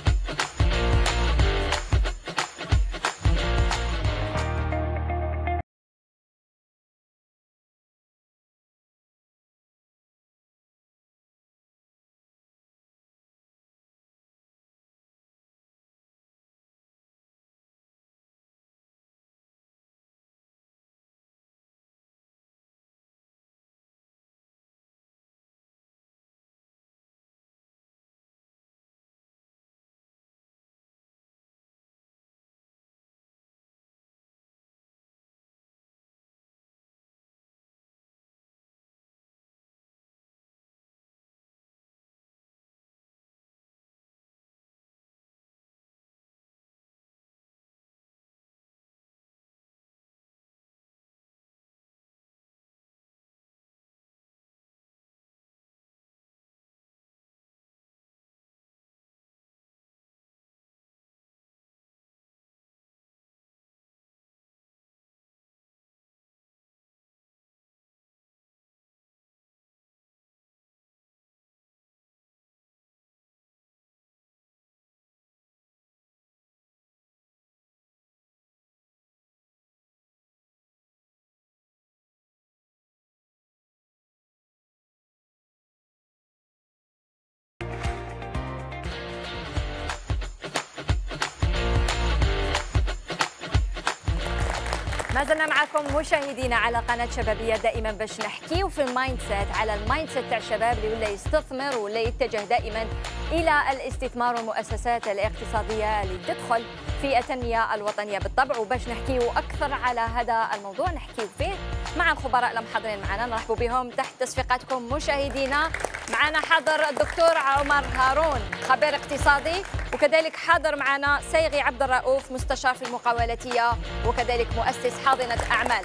ما زلنا معكم مشاهدينا على قناة شبابية، دائما باش نحكيو في المايند سيت، على المايند سيت تاع الشباب اللي ولا يستثمر ولا يتجه دائما إلى الاستثمار والمؤسسات الاقتصادية اللي تدخل في التنمية الوطنية بالطبع. وباش نحكيو أكثر على هذا الموضوع نحكيو فيه مع الخبراء المحضرين معنا، نرحبوا بهم تحت تصفيقاتكم مشاهدينا. معنا حاضر الدكتور عمر هارون خبير اقتصادي، وكذلك حاضر معنا سيغي عبد الرؤوف مستشار في المقاولاتية وكذلك مؤسس حاضنة أعمال.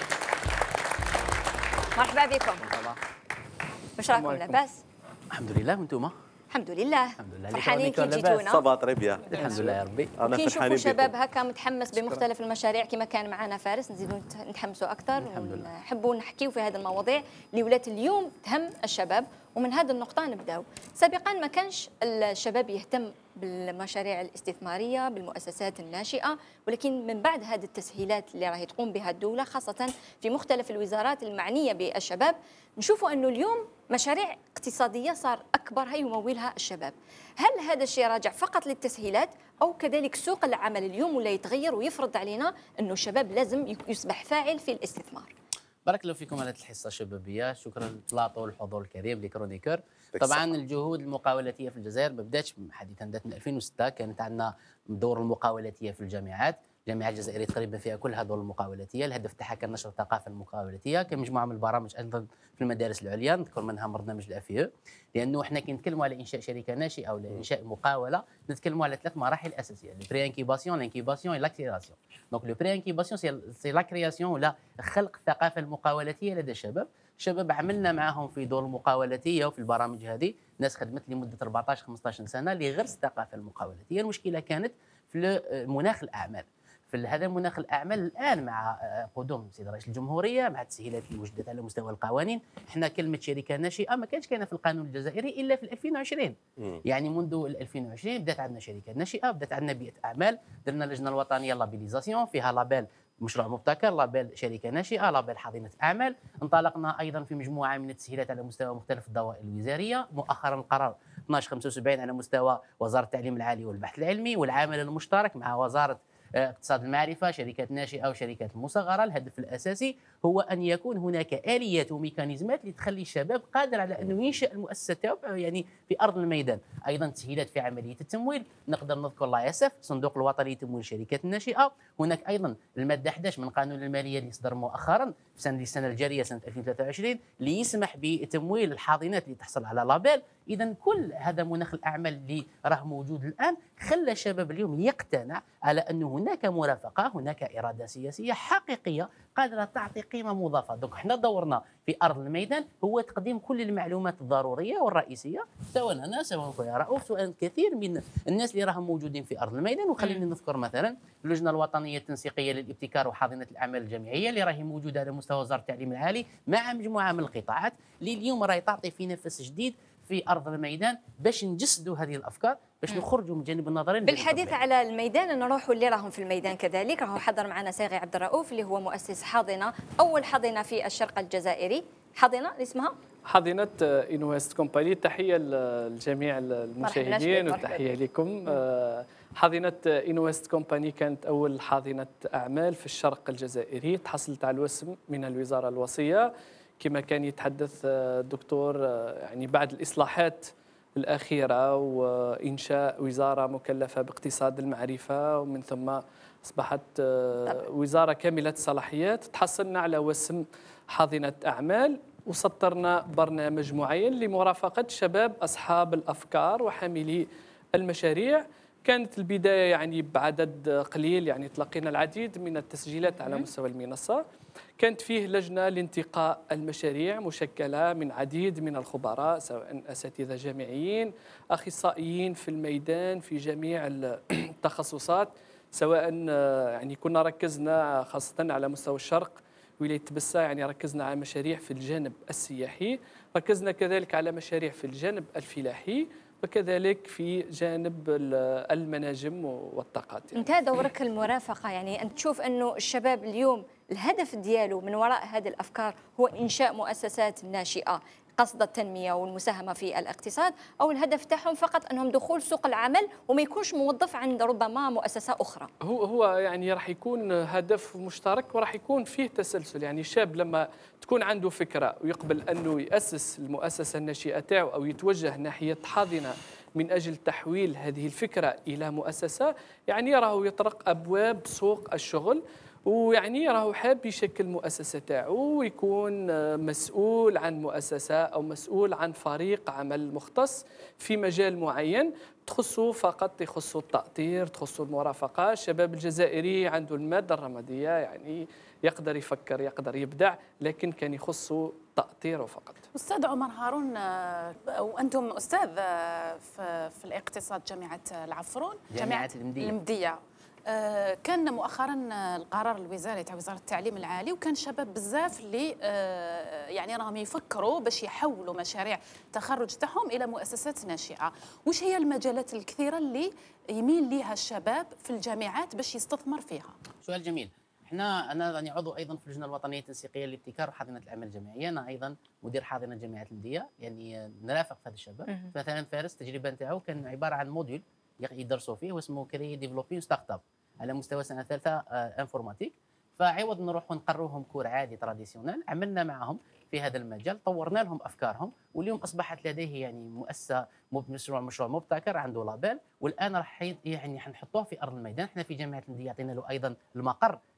مرحبا بكم. واش راكم لاباس؟ الحمد لله. وانتم؟ الحمد لله. الحمد لله. فرحانين كي جيتونا. صباح طريبيا. الحمد لله يا ربي. كي نشوفوا شباب هكا متحمس بمختلف المشاريع كما كان معنا فارس، نزيدوا نتحمسوا اكثر ونحبوا نحكيوا في هذه المواضيع اللي ولات اليوم تهم الشباب. ومن هذه النقطة نبداو. سابقا ما كانش الشباب يهتم بالمشاريع الاستثمارية بالمؤسسات الناشئة، ولكن من بعد هذه التسهيلات اللي راهي تقوم بها الدولة خاصة في مختلف الوزارات المعنية بالشباب، نشوفوا أنه اليوم مشاريع اقتصادية صار أكبر هي يمولها الشباب. هل هذا الشيء راجع فقط للتسهيلات أو كذلك سوق العمل اليوم ولا يتغير ويفرض علينا أنه الشباب لازم يصبح فاعل في الاستثمار؟ بارك الله فيكم على الحصه الشبابيه، شكرا للاطلاع والحضور الكريم لكرونيكور. طبعا الجهود المقاولاتيه في الجزائر ما بداتش حديثا، بدات من 2006. كانت عندنا الدور المقاولاتيه في الجامعات، الجامعات الجزائريه تقريبا فيها كلها دور المقاولاتيه. الهدف تاعها كان نشر الثقافه المقاولاتيه، كان مجموعه من البرامج ايضا في المدارس العليا، نذكر منها برنامج الافيو، لانه احنا كي نتكلموا على انشاء شركه ناشئه او انشاء مقاوله نتكلموا على 3 مراحل اساسيه: البري انكيباسيون، لانكيباسيون، لاكسيلاسيون. دونك لو بري انكيباسيون سي لا كرياسيون ولا خلق الثقافه المقاولاتيه لدى الشباب. الشباب عملنا معهم في دور المقاولاتيه وفي البرامج هذه ناس خدمت لمده 14 15 سنه لغرس الثقافه المقاولات. هي المشكله كانت في مناخ الاعمال. في هذا مناخ الاعمال الان مع قدوم السيد رئيس الجمهوريه، مع التسهيلات اللي وجدت على مستوى القوانين، احنا كلمه شركه ناشئه ما كانتش كاينه في القانون الجزائري الا في 2020. يعني منذ 2020 بدات عندنا شركه ناشئه، بدات عندنا بيئه اعمال، درنا اللجنه الوطنيه لابيليزاسيون فيها لابيل مشروع مبتكر، لابيل شركه ناشئه، لابيل حاضنه اعمال. انطلقنا ايضا في مجموعه من التسهيلات على مستوى مختلف الدوائر الوزاريه، مؤخرا القرار 1275 على مستوى وزاره التعليم العالي والبحث العلمي، والعمل المشترك مع وزاره اقتصاد المعرفة، شركات ناشئة وشركات المصغرة. الهدف الأساسي هو أن يكون هناك آليات وميكانيزمات اللي تخلي الشباب قادر على أنه ينشأ المؤسسة تاعو يعني في أرض الميدان. أيضا تسهيلات في عملية التمويل، نقدر نذكر لا يسف الصندوق الوطني لتمويل الشركات الناشئة. هناك أيضا المادة 11 من قانون المالية اللي صدر مؤخرا في السنة الجارية سنة 2023 اللي يسمح بتمويل الحاضنات اللي تحصل على لابيل. إذا كل هذا مناخ الأعمال اللي راه موجود الآن خلى الشباب اليوم يقتنع على أن هناك مرافقة، هناك إرادة سياسية حقيقية قادرة تعطي قيمة مضافة. دونك احنا دورنا في أرض الميدان هو تقديم كل المعلومات الضرورية والرئيسية، سواء أنا سواء خويا رؤوف سواء كثير من الناس اللي راهم موجودين في أرض الميدان. وخلينا نذكر مثلا اللجنة الوطنية التنسيقية للابتكار وحاضنة الأعمال الجامعية اللي راهي موجودة على مستوى وزارة التعليم العالي مع مجموعة من القطاعات اللي اليوم راهي تعطي في نفس جديد في ارض الميدان باش نجسدوا هذه الافكار، باش نخرجوا من جانب النظري. بالحديث على الميدان نروحوا اللي راهم في الميدان كذلك. راهو حضر معنا ساغي عبد الرؤوف اللي هو مؤسس حاضنه، اول حاضنه في الشرق الجزائري، حاضنه اللي اسمها حاضنه انويست كومباني. تحيه لجميع المشاهدين وتحيه لكم. حاضنه انويست كومباني كانت اول حاضنه اعمال في الشرق الجزائري، تحصلت على الوسم من الوزاره الوصيه كما كان يتحدث الدكتور، يعني بعد الإصلاحات الأخيرة وإنشاء وزارة مكلفة باقتصاد المعرفة ومن ثم أصبحت وزارة كاملة الصلاحيات، تحصلنا على وسم حاضنة أعمال وسطرنا برنامج معين لمرافقة شباب أصحاب الأفكار وحاملي المشاريع. كانت البداية يعني بعدد قليل، يعني تلقينا العديد من التسجيلات على مستوى المنصة. كانت فيه لجنة لانتقاء المشاريع مشكلة من عديد من الخبراء، سواء أساتذة جامعيين، أخصائيين في الميدان في جميع التخصصات، سواء يعني كنا ركزنا خاصة على مستوى الشرق ولاية تبسة، يعني ركزنا على مشاريع في الجانب السياحي، ركزنا كذلك على مشاريع في الجانب الفلاحي، وكذلك في جانب المناجم والطاقات. انت دورك المرافقه، يعني انت تشوف انه الشباب اليوم الهدف ديالو من وراء هذه الافكار هو انشاء مؤسسات ناشئه قصد التنميه والمساهمه في الاقتصاد، او الهدف تاعهم فقط انهم دخول سوق العمل وما يكونش موظف عند ربما مؤسسه اخرى؟ هو يعني راح يكون هدف مشترك وراح يكون فيه تسلسل. يعني الشاب لما تكون عنده فكره ويقبل انه ياسس المؤسسه الناشئه تاعو او يتوجه ناحيه حاضنه من اجل تحويل هذه الفكره الى مؤسسه، يعني راهو يطرق ابواب سوق الشغل، ويعني راهو حاب يشكل مؤسسة تاعو ويكون مسؤول عن مؤسسة أو مسؤول عن فريق عمل مختص في مجال معين تخصه فقط، يخصه التأطير، تخصه المرافقة. الشباب الجزائري عنده المادة الرمادية، يعني يقدر يفكر يقدر يبدع، لكن كان يخصه تأطيره فقط. أستاذ عمر هارون، وأنتم أستاذ في الاقتصاد جامعة العفرون، جامعة المدية. كان مؤخرا القرار الوزاري تاع وزاره التعليم العالي، وكان شباب بزاف اللي يعني راهم يفكروا باش يحولوا مشاريع التخرج تاعهم الى مؤسسات ناشئه. واش هي المجالات الكثيره اللي يميل ليها الشباب في الجامعات باش يستثمر فيها؟ سؤال جميل. انا راني عضو ايضا في اللجنه الوطنيه التنسيقيه للابتكار وحاضنه الاعمال الجامعيه، انا ايضا مدير حاضنه جامعه المديه، يعني نرافق في هذا الشباب. مثلا فارس التجربه نتاعو كان عباره عن موديول يدرسوا فيه واسمه كري ديفلوبي ستارت اب على مستوى سنه ثالثه انفورماتيك. فعوض نروحوا نقروهم كور عادي تراديسيونال، عملنا معهم في هذا المجال، طورنا لهم افكارهم، واليوم اصبحت لديه يعني مؤسسه مشروع مبتكر عنده لابيل، والان راح يعني حنحطوه في ارض الميدان. احنا في جامعه المدية عطينا له ايضا المقر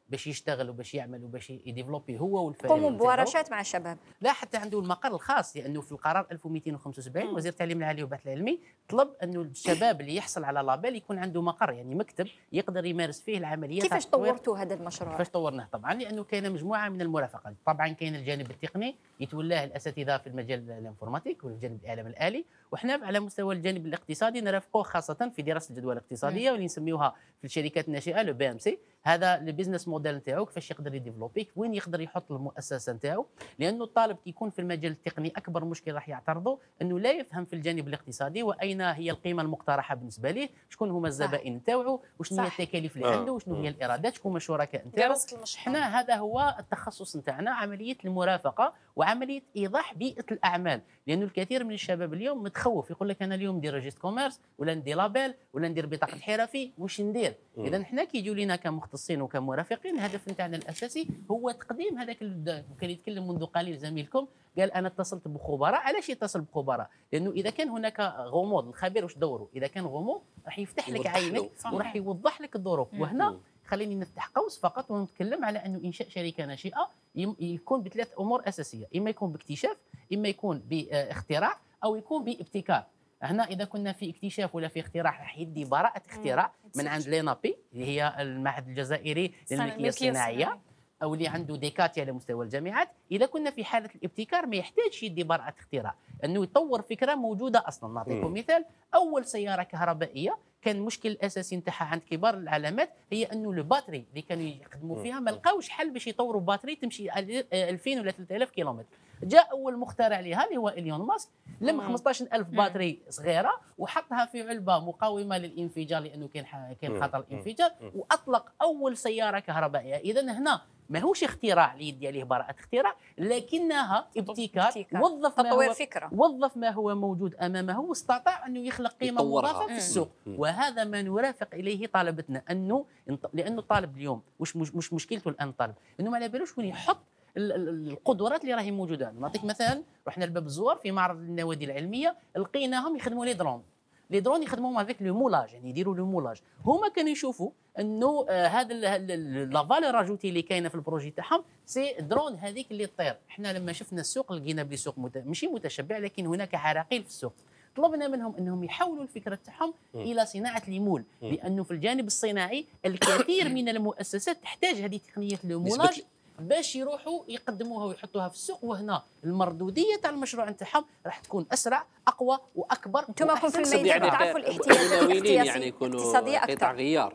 باش يشتغل وباش يعمل وباش يديفلوبي هو والفريق. قوموا بورشات مع الشباب. لا حتى عنده المقر الخاص، لانه في القرار 1275 وزير التعليم العالي والبحث العلمي طلب انه الشباب اللي يحصل على لابيل يكون عنده مقر، يعني مكتب يقدر يمارس فيه العمليات. كيفاش طورتوا هذا المشروع؟ كيفاش طورناه؟ طبعا لانه كاين مجموعه من المرافقات، طبعا كاين الجانب التقني يتولاه الاساتذه في المجال الانفورماتيك والجانب الاعلام الالي، وحنا على مستوى الجانب الاقتصادي نرافقوه خاصه في دراسه الجدوى الاقتصاديه واللي نسميوها في الشركات الناشئه لو بي ام سي. هذا البيزنس موديل نتاعو كيفاش يقدر يديفلوبي، وين يقدر يحط المؤسسه نتاعو، لانه الطالب كي يكون في المجال التقني اكبر مشكل راح يعترضه انه لا يفهم في الجانب الاقتصادي واين هي القيمه المقترحه بالنسبه ليه، شكون هما الزبائن نتاعو، وشنو هي التكاليف اللي عنده، وشنو هي الايرادات، شكون هما الشركاء نتاعو. حنا هذا هو التخصص نتاعنا، عمليه المرافقه وعمليه ايضاح بيئه الاعمال، لانه الكثير من الشباب اليوم متخوف يقول لك انا اليوم ندير ريجيست كوميرس ولا ندير لابيل ولا ندير بطاقه حرفي، واش ندير؟ اذا حنا كي يجوا لنا كمختصين وكمرافقين الهدف نتاعنا الاساسي هو تقديم هذاك كان يتكلم منذ قليل زميلكم قال انا اتصلت بخبراء. علاش يتصل بخبراء؟ لانه اذا كان هناك غموض، الخبير واش دوره؟ اذا كان غموض راح يفتح لك عينك وراح يوضح لك الظروف. وهنا خليني نفتح قوس فقط ونتكلم على انه انشاء شركه ناشئه يكون بثلاث امور اساسيه، اما يكون باكتشاف، اما يكون باختراع، او يكون بابتكار. هنا اذا كنا في اكتشاف ولا في اختراع راح يدي براءه اختراع من عند لينابي اللي هي المعهد الجزائري للملكيه الصناعيه، او اللي عنده ديكاتي على مستوى الجامعات. اذا كنا في حاله الابتكار ما يحتاجش يدي براءه اختراع، انه يطور فكره موجوده اصلا. نعطيكم مثال، اول سياره كهربائيه كان المشكل الاساسي نتاعها عند كبار العلامات هي انه الباتري اللي كانوا يخدموا فيها ما لقاوش حل باش يطوروا باتري تمشي 2000 ولا 3000 كيلومتر. جاء اول مخترع لها اللي هو إليون ماسك، لم 15000 باتري صغيره وحطها في علبه مقاومه للانفجار لانه كان خطر الانفجار، واطلق اول سياره كهربائيه. اذا هنا ماهوش اختراع اللي يدي عليه براءة اختراع، لكنها ابتكار. وظف ما هو موجود امامه واستطاع انه يخلق قيمه مضافه في السوق. وهذا ما نرافق اليه طلبتنا، انه لانه الطالب اليوم مش مشكلته الان الطالب انه ما على بالوش وين يحط القدرات اللي راهي موجوده. نعطيك مثلا، رحنا لباب الزوار في معرض النوادي العلميه لقيناهم يخدموا لي درون يخدموا افيك لو مولاج، يعني يديروا لو مولاج. هما كانوا يشوفوا انه هذا لا فالور اجوتي اللي كاينه في البروجي تاعهم سي درون هذيك اللي تطير. احنا لما شفنا السوق لقينا بلي سوق ماشي متشبع، لكن هناك عراقيل في السوق. طلبنا منهم انهم يحولوا الفكره تاعهم الى صناعه ليمول، لانه في الجانب الصناعي الكثير من المؤسسات تحتاج هذه تقنيه المولاج باش يروحوا يقدموها ويحطوها في السوق. وهنا المردوديه تاع المشروع نتاعهم راح تكون اسرع، اقوى واكبر. انتم راكم في الميدان تعرفوا الاحتياجات يعني يكونوا قطع غيار،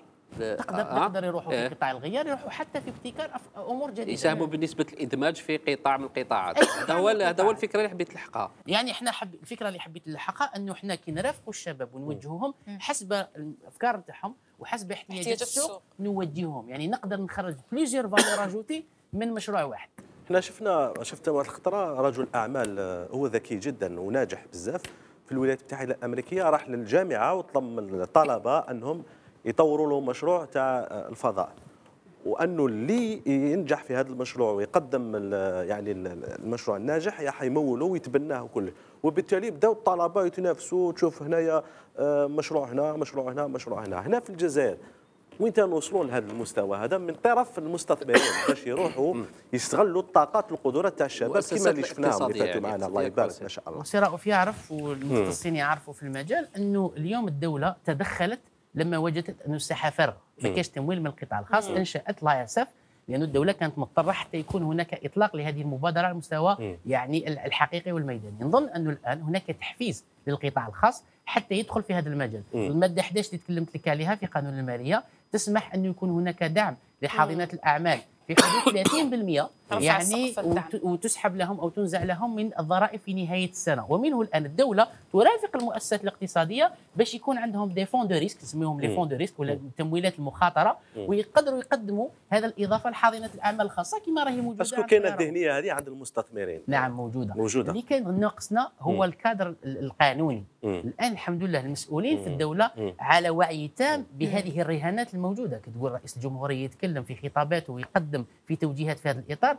نقدر يروحوا في قطاع الغيار، يروحوا حتى في ابتكار امور جديده، يساهموا بالنسبه الادماج في قطاع من القطاعات. هذا هو الفكره اللي حبيت نلحقها. يعني احنا الفكره اللي حبيت نلحقها انه احنا كي نرافقوا الشباب ونوجهوهم حسب الافكار نتاعهم وحسب احتياجات السوق نوجههم، يعني نقدر نخرج بليزيور فالور اجوتي من مشروع واحد. احنا شفت واحد الخطره رجل اعمال هو ذكي جدا وناجح بزاف في الولايات المتحده الامريكيه، راح للجامعه وطلب من الطلبه انهم يطوروا له مشروع تاع الفضاء، وانه اللي ينجح في هذا المشروع ويقدم يعني المشروع الناجح حيمولوا ويتبناه وكله. وبالتالي بداوا الطلبه يتنافسوا، تشوف هنايا مشروع هنا مشروع هنا مشروع هنا في الجزائر. وين نوصلوا لهذا المستوى هذا من طرف المستثمرين باش يروحوا يستغلوا الطاقات والقدرات تاع الشباب كما اللي شفناهم اللي فاتوا معنا. الله يبارك ما شاء الله. سي رؤوف يعرف والمختصين يعرفوا في المجال انه اليوم الدوله تدخلت لما وجدت انه الساحه فارغه ما كاينش تمويل من القطاع الخاص. انشات لا ياسف لأن الدولة كانت مضطرة حتى يكون هناك إطلاق لهذه المبادرة على المستوى يعني الحقيقي والميداني. نظن أنه الآن هناك تحفيز للقطاع الخاص حتى يدخل في هذا المجال. المادة 11 اللي تكلمت لك عليها في قانون المالية تسمح أن يكون هناك دعم لحاضنات الأعمال في حدود 30% يعني وتسحب لهم أو تنزع لهم من الضرائب في نهاية السنة. ومنه الآن الدولة ترافق المؤسسات الاقتصادية باش يكون عندهم دي فون دو ريسك، نسميهم لي فون دو ريسك ولا تمويلات المخاطرة، ويقدروا يقدموا هذا الإضافة لحاضنات الأعمال الخاصة كما راهي موجودة. باسكو كاينة الذهنية هذه عند المستثمرين. نعم موجودة. اللي كان ناقصنا هو الكادر القانوني. الآن الحمد لله المسؤولين في الدولة على وعي تام بهذه الرهانات الموجودة. كتقول رئيس الجمهورية يتكلم في خطاباته ويقدم في توجيهات في هذا الإطار،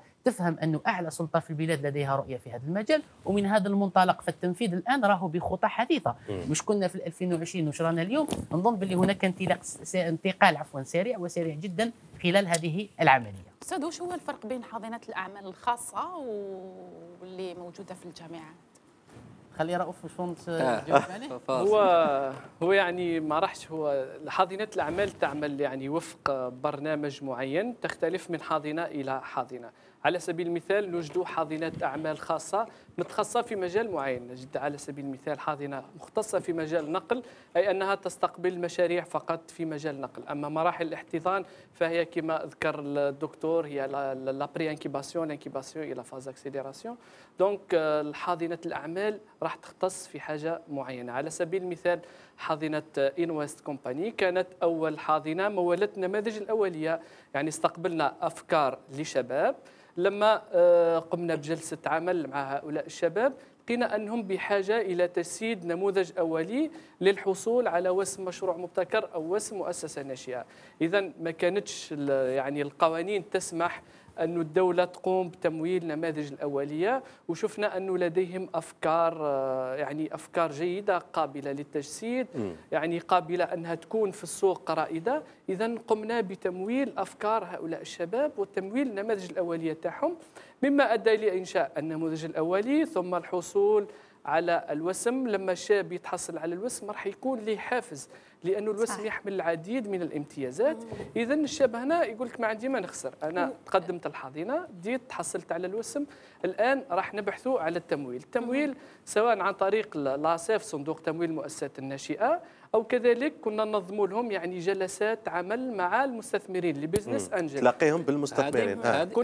تفهم أنه أعلى سلطة في البلاد لديها رؤية في هذا المجال، ومن هذا المنطلق فالتنفيذ الآن راهو بخطى حديثة. مش كنا في 2020 وش رانا اليوم. نظن باللي هناك انتقال سريع وسريع جدا خلال هذه العملية. أستاذ، وش هو الفرق بين حاضنات الأعمال الخاصة واللي موجودة في الجامعات؟ خلي رؤوف شلون تجاوب عليه. هو يعني ما راحش، هو حاضنات الأعمال تعمل يعني وفق برنامج معين، تختلف من حاضنة إلى حاضنة. على سبيل المثال نوجد حاضنات أعمال خاصة متخصصة في مجال معين، نجد على سبيل المثال حاضنة مختصة في مجال النقل، أي أنها تستقبل مشاريع فقط في مجال النقل. أما مراحل الاحتضان فهي كما ذكر الدكتور هي لا بري انكيباسيون، الانكيباسيون إلى فاز اكسيليراسيون. دونك حاضنة الأعمال راح تختص في حاجة معينة. على سبيل المثال حاضنة إنويست كومباني كانت أول حاضنة مولت النماذج الأولية، يعني استقبلنا أفكار لشباب. لما قمنا بجلسة عمل مع هؤلاء الشباب لقينا أنهم بحاجة إلى تجسيد نموذج أولي للحصول على وسم مشروع مبتكر أو وسم مؤسسة ناشئة. إذا ما كانتش يعني القوانين تسمح أن الدولة تقوم بتمويل نماذج الأولية، وشفنا أنه لديهم أفكار يعني أفكار جيدة قابلة للتجسيد، يعني قابلة أنها تكون في السوق رائدة. إذا قمنا بتمويل أفكار هؤلاء الشباب وتمويل نماذج الأولية تاعهم، مما أدى لإنشاء النموذج الأولي ثم الحصول على الوسم. لما الشاب يتحصل على الوسم راح يكون له حافز، لأنه الوسم يحمل العديد من الامتيازات. إذا الشاب هنا يقول لك ما عندي ما نخسر، أنا تقدمت الحاضنة ديت تحصلت على الوسم، الآن راح نبحثوا على التمويل سواء عن طريق لاسيف صندوق تمويل المؤسسات الناشئة، أو كذلك كنا ننظم لهم يعني جلسات عمل مع المستثمرين لبزنس أنجل، تلاقيهم بالمستثمرين.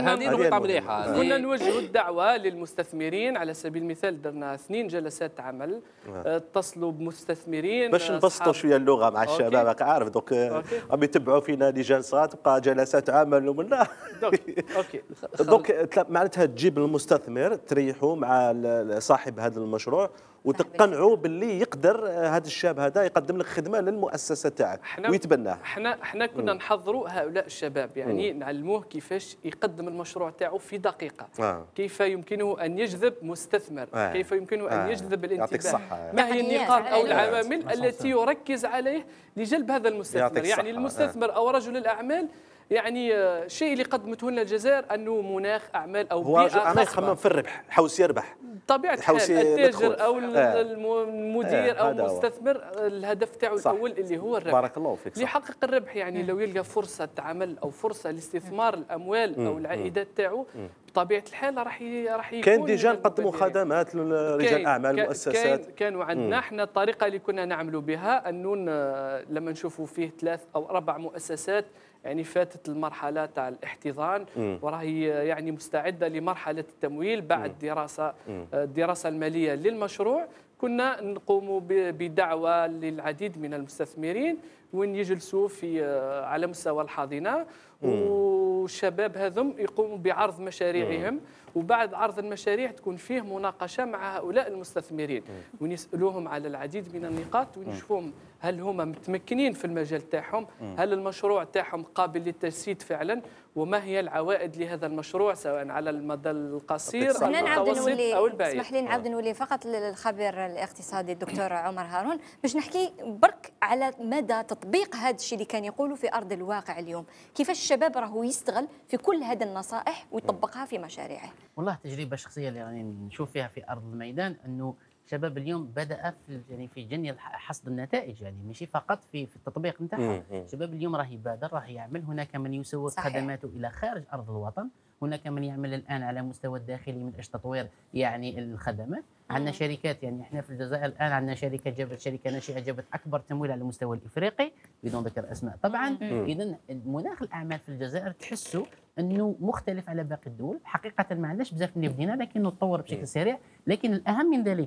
كنا نوجه الدعوة للمستثمرين. على سبيل المثال درنا 2 جلسات عمل، اتصلوا بمستثمرين باش نبسطوا شويه اللغه مع الشباب. راك عارف دوك راهم يتبعوا فينا لجلسات تبقى جلسات عمل ومنا دوك معناتها تجيب المستثمر تريحوا مع صاحب هذا المشروع وتقنعوا باللي يقدر هذا الشاب هذا يقدم لك خدمه للمؤسسه تاعك ويتبناه. احنا كنا نحضروا هؤلاء الشباب، يعني نعلموه كيفاش يقدم المشروع تاعو في دقيقه، كيف يمكنه ان يجذب مستثمر، كيف يمكنه ان يجذب الانتباه، ما هي النقاط او العوامل التي يركز عليه لجلب هذا المستثمر. يعني المستثمر او رجل الاعمال يعني الشيء اللي قدمته لنا الجزائر انه مناخ اعمال او بيئه خاصه، هو يخمم في الربح، حوس يربح طبيعه الحال. التاجر او المدير او المستثمر الهدف تاعو الاول اللي هو الربح. بارك الله فيك. ليحقق الربح يعني لو يلقى فرصه عمل او فرصه لاستثمار الاموال او العائدات تاعو بطبيعه الحال راح يكون كان ديجا نقدموا خدمات لرجال اعمال المؤسسات. كانوا عندنا احنا الطريقه اللي كنا نعملوا بها انه لما نشوفوا فيه 3 أو 4 مؤسسات يعني فاتت المرحله تاع الاحتضان وراهي يعني مستعده لمرحله التمويل بعد الدراسه الماليه للمشروع، كنا نقوم بدعوه للعديد من المستثمرين وين يجلسوا في على مستوى الحاضنه، والشباب هذم يقوموا بعرض مشاريعهم، وبعد عرض المشاريع تكون فيه مناقشه مع هؤلاء المستثمرين ونسالوهم على العديد من النقاط ونشوفهم هل هم متمكنين في المجال تاعهم، هل المشروع تاعهم قابل للتجسيد فعلا، وما هي العوائد لهذا المشروع سواء على المدى القصير او المتوسط او البعيد. اسمح لي نعاود نولي فقط للخبير الاقتصادي الدكتور عمر هارون باش نحكي برك على مدى تطبيق هذا الشيء اللي كان يقولوا في ارض الواقع اليوم، كيفاش الشباب راهو يستغل في كل هذه النصائح ويطبقها في مشاريعه. والله تجربه شخصيه اللي راني نشوف فيها في ارض الميدان انه الشباب اليوم بدأ في جني حصد النتائج، يعني ماشي فقط في التطبيق نتاعها. الشباب اليوم راه يبادر، راه يعمل، هناك من يسوق خدماته الى خارج ارض الوطن، هناك من يعمل الان على مستوى الداخلي من اجل تطوير يعني الخدمات. عندنا شركات، يعني احنا في الجزائر الان عندنا شركه ناشئه جابت اكبر تمويل على المستوى الافريقي بدون ذكر اسماء طبعا. اذا مناخ الاعمال في الجزائر تحسوا انه مختلف على باقي الدول، حقيقه ما عندناش بزاف اللي بدينا لكن نتطور بشكل سريع، لكن الاهم من ذلك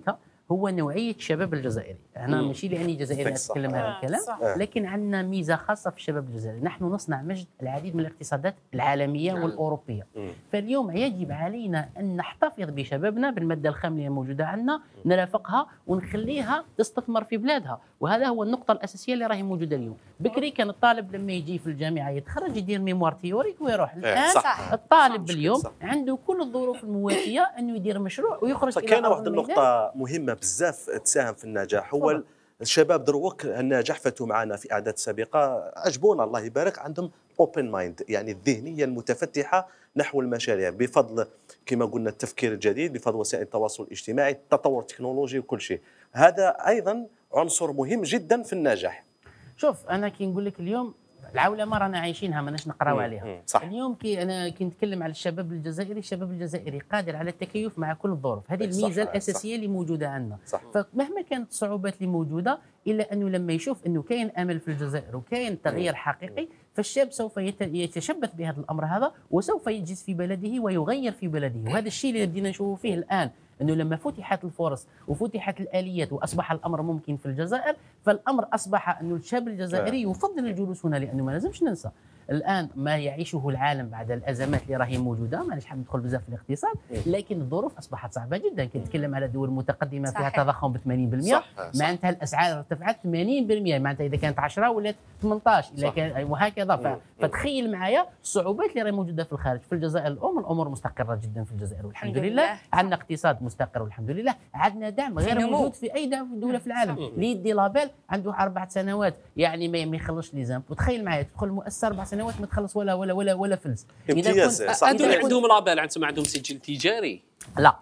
هو نوعيه الشباب الجزائري. انا ماشي لاني جزائري اتكلم هذا الكلام، لكن عندنا ميزه خاصه في الشباب الجزائري، نحن نصنع مجد العديد من الاقتصادات العالميه والاوروبيه. فاليوم يجب علينا ان نحتفظ بشبابنا بالماده الخام اللي موجوده عندنا، نرافقها ونخليها تستثمر في بلادها، وهذا هو النقطه الاساسيه اللي راهي موجوده اليوم. بكري كان الطالب لما يجي في الجامعه يتخرج يدير ميموار تيوريك ويروح. الان الطالب اليوم عنده كل الظروف المواتيه انه يدير مشروع ويخرج الى كاينه واحد النقطه مهمه بزاف تساهم في النجاح، هو الشباب دروك النجاح فاتوا معنا في اعداد سابقه، عجبونا الله يبارك، عندهم اوبن مايند، يعني الذهنيه المتفتحه نحو المشاريع بفضل كما قلنا التفكير الجديد، بفضل وسائل التواصل الاجتماعي، التطور التكنولوجي وكل شيء. هذا ايضا عنصر مهم جدا في النجاح. شوف انا كي نقول لك اليوم العولمه رانا عايشينها ماناش نقراو عليها. صح. اليوم كي نتكلم على الشباب الجزائري قادر على التكيف مع كل الظروف، هذه الميزه الاساسيه اللي موجوده عندنا. صح. فمهما كانت الصعوبات اللي موجوده الا انه لما يشوف انه كاين امل في الجزائر وكاين تغيير حقيقي، فالشاب سوف يتشبث بهذا الامر هذا وسوف يجلس في بلده ويغير في بلده. وهذا الشيء اللي بدينا نشوفه فيه الان، انه لما فتحت الفرص وفتحت الاليات واصبح الامر ممكن في الجزائر، فالامر اصبح انه الشاب الجزائري يفضل الجلوس هنا، لانه ما لازمش ننسى الان ما يعيشه العالم بعد الازمات اللي راهي موجوده. مانيش حاب ندخل بزاف في الاقتصاد، لكن الظروف اصبحت صعبه جدا. كي نتكلم على دول متقدمه فيها تضخم ب 80%، معناتها الاسعار ارتفعت 80%، معناتها اذا كانت 10 ولات 18 اذا كان وهكذا. فتخيل معايا الصعوبات اللي راهي موجوده في الخارج. في الجزائر الامور مستقره جدا في الجزائر والحمد لله، عندنا اقتصاد مستقر والحمد لله، عندنا دعم غير موجود في اي دوله في العالم. اللي يدي لابيل عنده 4 سنوات يعني ما يخلصش لي زامب، وتخيل معايا تدخل المؤسسه 4 سنوات ما تخلص ولا فلس. امتياز. عندهم لابيل، انتم عندهم سجل تجاري؟ لا،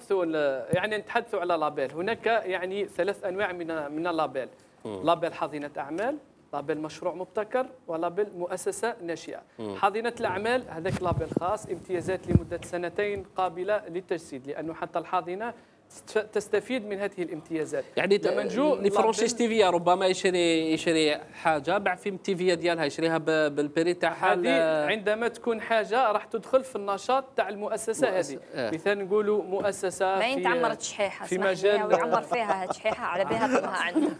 نتحدثوا على لابيل. هناك يعني 3 انواع من اللابيل: لابيل حاضنه اعمال، لابيل مشروع مبتكر، ولابيل مؤسسه ناشئه. حاضنه الاعمال هذاك لابيل خاص، امتيازات لمده 2 قابله للتجسيد، لانه حتى الحاضنه تستفيد من هذه الامتيازات. يعني لي فرونشيز تيفيا ربما يشري حاجه بعد في التيفيا ديالها يشريها بالبري تاعها. هذه عندما تكون حاجه راح تدخل في الناط تاع المؤسسه هذه. مثال نقولوا مؤسسه ما تعمرت شحيحه في مجال ويعمر فيها شحيحه على بها طمها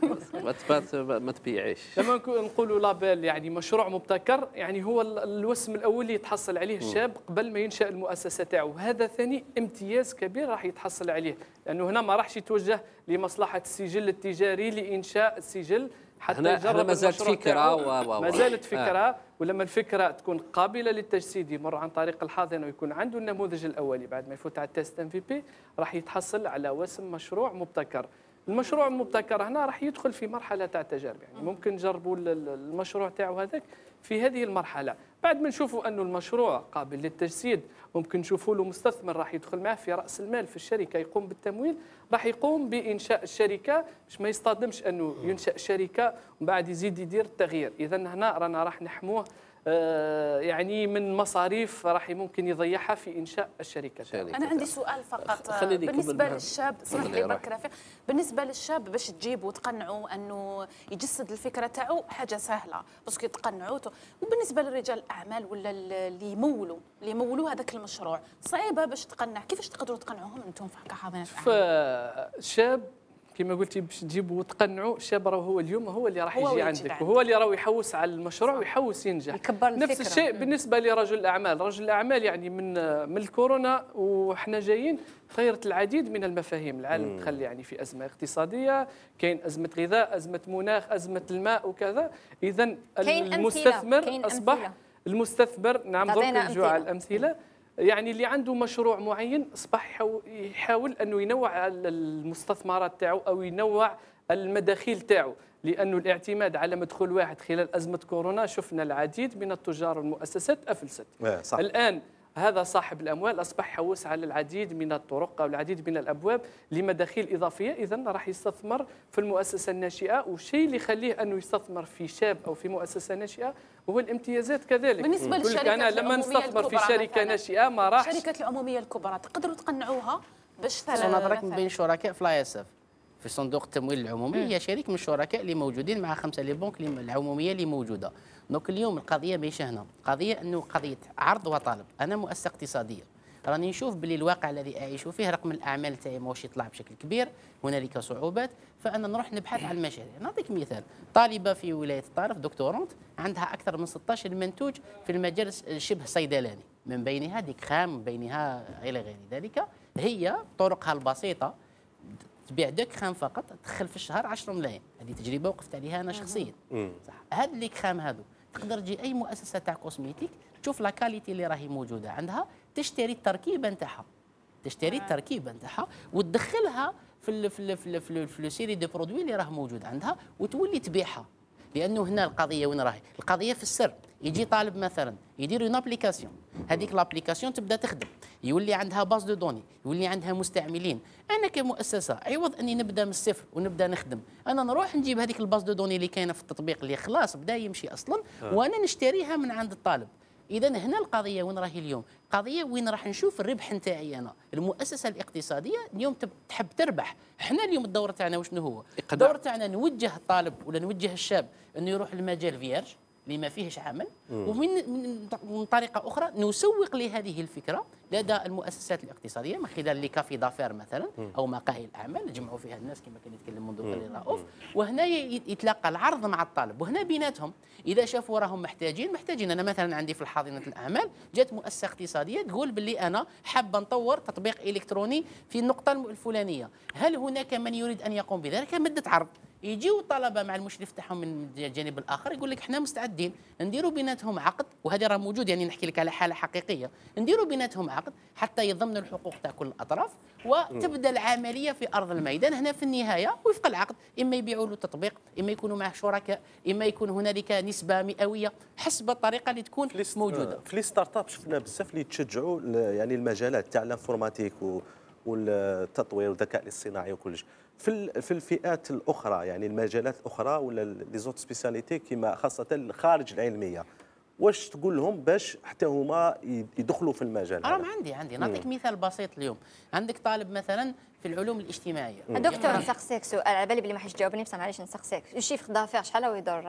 عنده ما تبيعيش. لما نقولوا لابيل يعني مشروع مبتكر، يعني هو الوسم الاول اللي يتحصل عليه الشاب قبل ما ينشا المؤسسه تاعو. هذا ثاني امتياز كبير راح يتحصل عليه، لانه هنا ما راحش يتوجه لمصلحه السجل التجاري لانشاء السجل حتى يجرب ما زالت فكره ما زالت فكره. ولما الفكره تكون قابله للتجسيد يمر عن طريق الحاضنه ويكون عنده النموذج الاولي، بعد ما يفوت على التيست MVP راح يتحصل على وسم مشروع مبتكر. المشروع المبتكر هنا راح يدخل في مرحله تاع تجارب، يعني ممكن نجربوا المشروع تاعو هذاك في هذه المرحله. بعد ما نشوفوا انه المشروع قابل للتجسيد، ممكن نشوفوا له مستثمر راح يدخل معه في راس المال في الشركه، يقوم بالتمويل، راح يقوم بانشاء الشركه باش ما يصطدمش انه ينشا شركه ومن بعد يزيد يدير التغيير. اذا هنا رانا راح نحموه يعني من مصاريف راح ممكن يضيعها في انشاء الشركه. انا عندي سؤال فقط بالنسبه للشاب، اسمح لي برك رافع، بالنسبه للشاب باش تجيب وتقنعوا انه يجسد الفكره تاعو حاجه سهله باسكو تقنعوه. وبالنسبه لرجال الاعمال ولا اللي يمولوا هذاك المشروع صعيبه باش تقنع، كيفاش تقدروا تقنعوهم انتم كحاضنه اعمال؟ فالشاب كما قلتي باش تجيبوا وتقنعوا الشاب، راه هو اليوم هو اللي راح يجي عندك وهو اللي راه يحوس على المشروع ويحوس ينجح. نفس الشيء بالنسبه لرجل الاعمال. رجل الاعمال يعني من الكورونا وحنا جايين تغيرت العديد من المفاهيم. العالم دخل يعني في ازمه اقتصاديه، كاين ازمه غذاء، ازمه مناخ، ازمه الماء وكذا. اذا المستثمر اصبح المستثمر نعم ضرب نرجعوا على الامثله، يعني اللي عنده مشروع معين اصبح يحاول انه ينوع المستثمرات تاعو او ينوع المداخيل تاعو، لانه الاعتماد على مدخول واحد خلال ازمه كورونا شفنا العديد من التجار والمؤسسات افلست. صح. الان هذا صاحب الاموال اصبح يحوس على العديد من الطرق او العديد من الابواب لمداخيل اضافيه، اذا راح يستثمر في المؤسسه الناشئه. والشيء اللي يخليه انه يستثمر في شاب او في مؤسسه ناشئه هو الامتيازات كذلك. بالنسبه للشركات انا لما نستثمر في شركه ناشئه ما راحش. الشركات العموميه الكبرى تقدروا تقنعوها باش نضرك من بين شركاء في لايسف في صندوق التمويل العمومي، هي شريك من الشركاء اللي موجودين مع 5 لي بنك العموميه اللي موجوده. دونك اليوم القضيه ماشي هنا، قضيه انه قضيه عرض وطلب. انا مؤسسه اقتصاديه راني نشوف باللي الواقع الذي اعيش فيه رقم الاعمال تاعي ماهوش يطلع بشكل كبير، هنالك صعوبات، فانا نروح نبحث عن المشاريع. نعطيك مثال، طالبه في ولايه الطارق دكتورونت عندها اكثر من 16 منتوج في المجال شبه صيدلاني، من بينها ديكرام، من بينها الى غير ذلك. هي طرقها البسيطه تبيع ديكرام فقط، تدخل في الشهر 10 ملايين. هذه تجربه وقفت عليها انا شخصيا. صح، هاد الديكرام هذو تقدر تجي اي مؤسسه تاع كوسميتيك تشوف لا كاليتي اللي راهي موجوده عندها، تشتري التركيبه نتاعها، وتدخلها في لو سيري دو برودوي اللي راه موجود عندها، وتولي تبيعها. لانه هنا القضيه وين راهي؟ القضيه في السر. يجي طالب مثلا يدير اون ابليكاسيون، هذيك لابليكاسيون تبدا تخدم، يولي عندها باز دو دوني، يولي عندها مستعملين. انا كمؤسسه عوض اني نبدا من الصفر ونبدا نخدم، انا نروح نجيب هذيك الباز دو دوني اللي كاينه في التطبيق اللي خلاص بدا يمشي اصلا، وانا نشتريها من عند الطالب. اذا هنا القضيه وين راهي اليوم؟ قضيه وين راح نشوف الربح نتاعي انا. المؤسسه الاقتصاديه اليوم تحب تربح. احنا اليوم الدور تاعنا وشنو هو؟ الدور تاعنا نوجه الطالب ولا نوجه الشاب انه يروح للمجال فيرج اللي ما فيهش عمل، ومن طريقه اخرى نسوق لهذه الفكره لدى المؤسسات الاقتصاديه من خلال لي كافي دافير مثلا او مقاهي الاعمال نجمعوا فيها الناس كما كان يتكلم منذ قليل رؤوف، وهنا يتلاقى العرض مع الطالب، وهنا بيناتهم اذا شافوا راهم محتاجين. انا مثلا عندي في الحاضنه الاعمال جات مؤسسه اقتصاديه تقول باللي انا حابه نطور تطبيق الكتروني في النقطه الفلانيه، هل هناك من يريد ان يقوم بذلك؟ مده عرض، يجيو الطلبه مع المشرف تاعهم من الجانب الاخر يقول لك احنا مستعدين نديروا بيناتهم عقد، وهذا راه موجود، يعني نحكي لك على حاله حقيقيه، نديروا بيناتهم عقد حتى يضمن الحقوق تاع كل الاطراف، وتبدا العمليه في ارض الميدان. هنا في النهايه وفق العقد اما يبيعوا له التطبيق، اما يكونوا معه شركاء، اما يكون هنالك نسبه مئويه حسب الطريقه اللي تكون موجوده. في لي ستارت اب شفنا بزاف اللي تشجعوا يعني المجالات تاع الانفورماتيك والتطوير والذكاء الاصطناعي وكل شيء. في الفئات الاخرى يعني المجالات الاخرى ولا لي زوت سبيسياليتي كما خاصه خارج العلميه، واش تقول لهم باش حتى هما يدخلوا في المجال؟ انا عندي نعطيك مثال بسيط. اليوم عندك طالب مثلا في العلوم الاجتماعيه. دكتور نسقسيك سؤال على بالي بلي ما حش تجاوبني، بصح معليش نسقسيك، الشيف دافير شحال هو يدور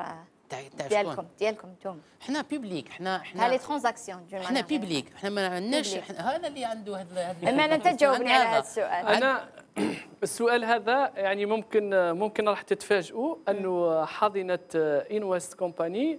ديالكم انتم؟ احنا بيبليك، احنا لي ترانزاكسيون احنا بيبليك، احنا ما عندناش هذا اللي عنده هذا. اما انت تجاوبني على هذا السؤال. انا السؤال هذا يعني ممكن راح تتفاجئوا انه حاضنه انويست كومباني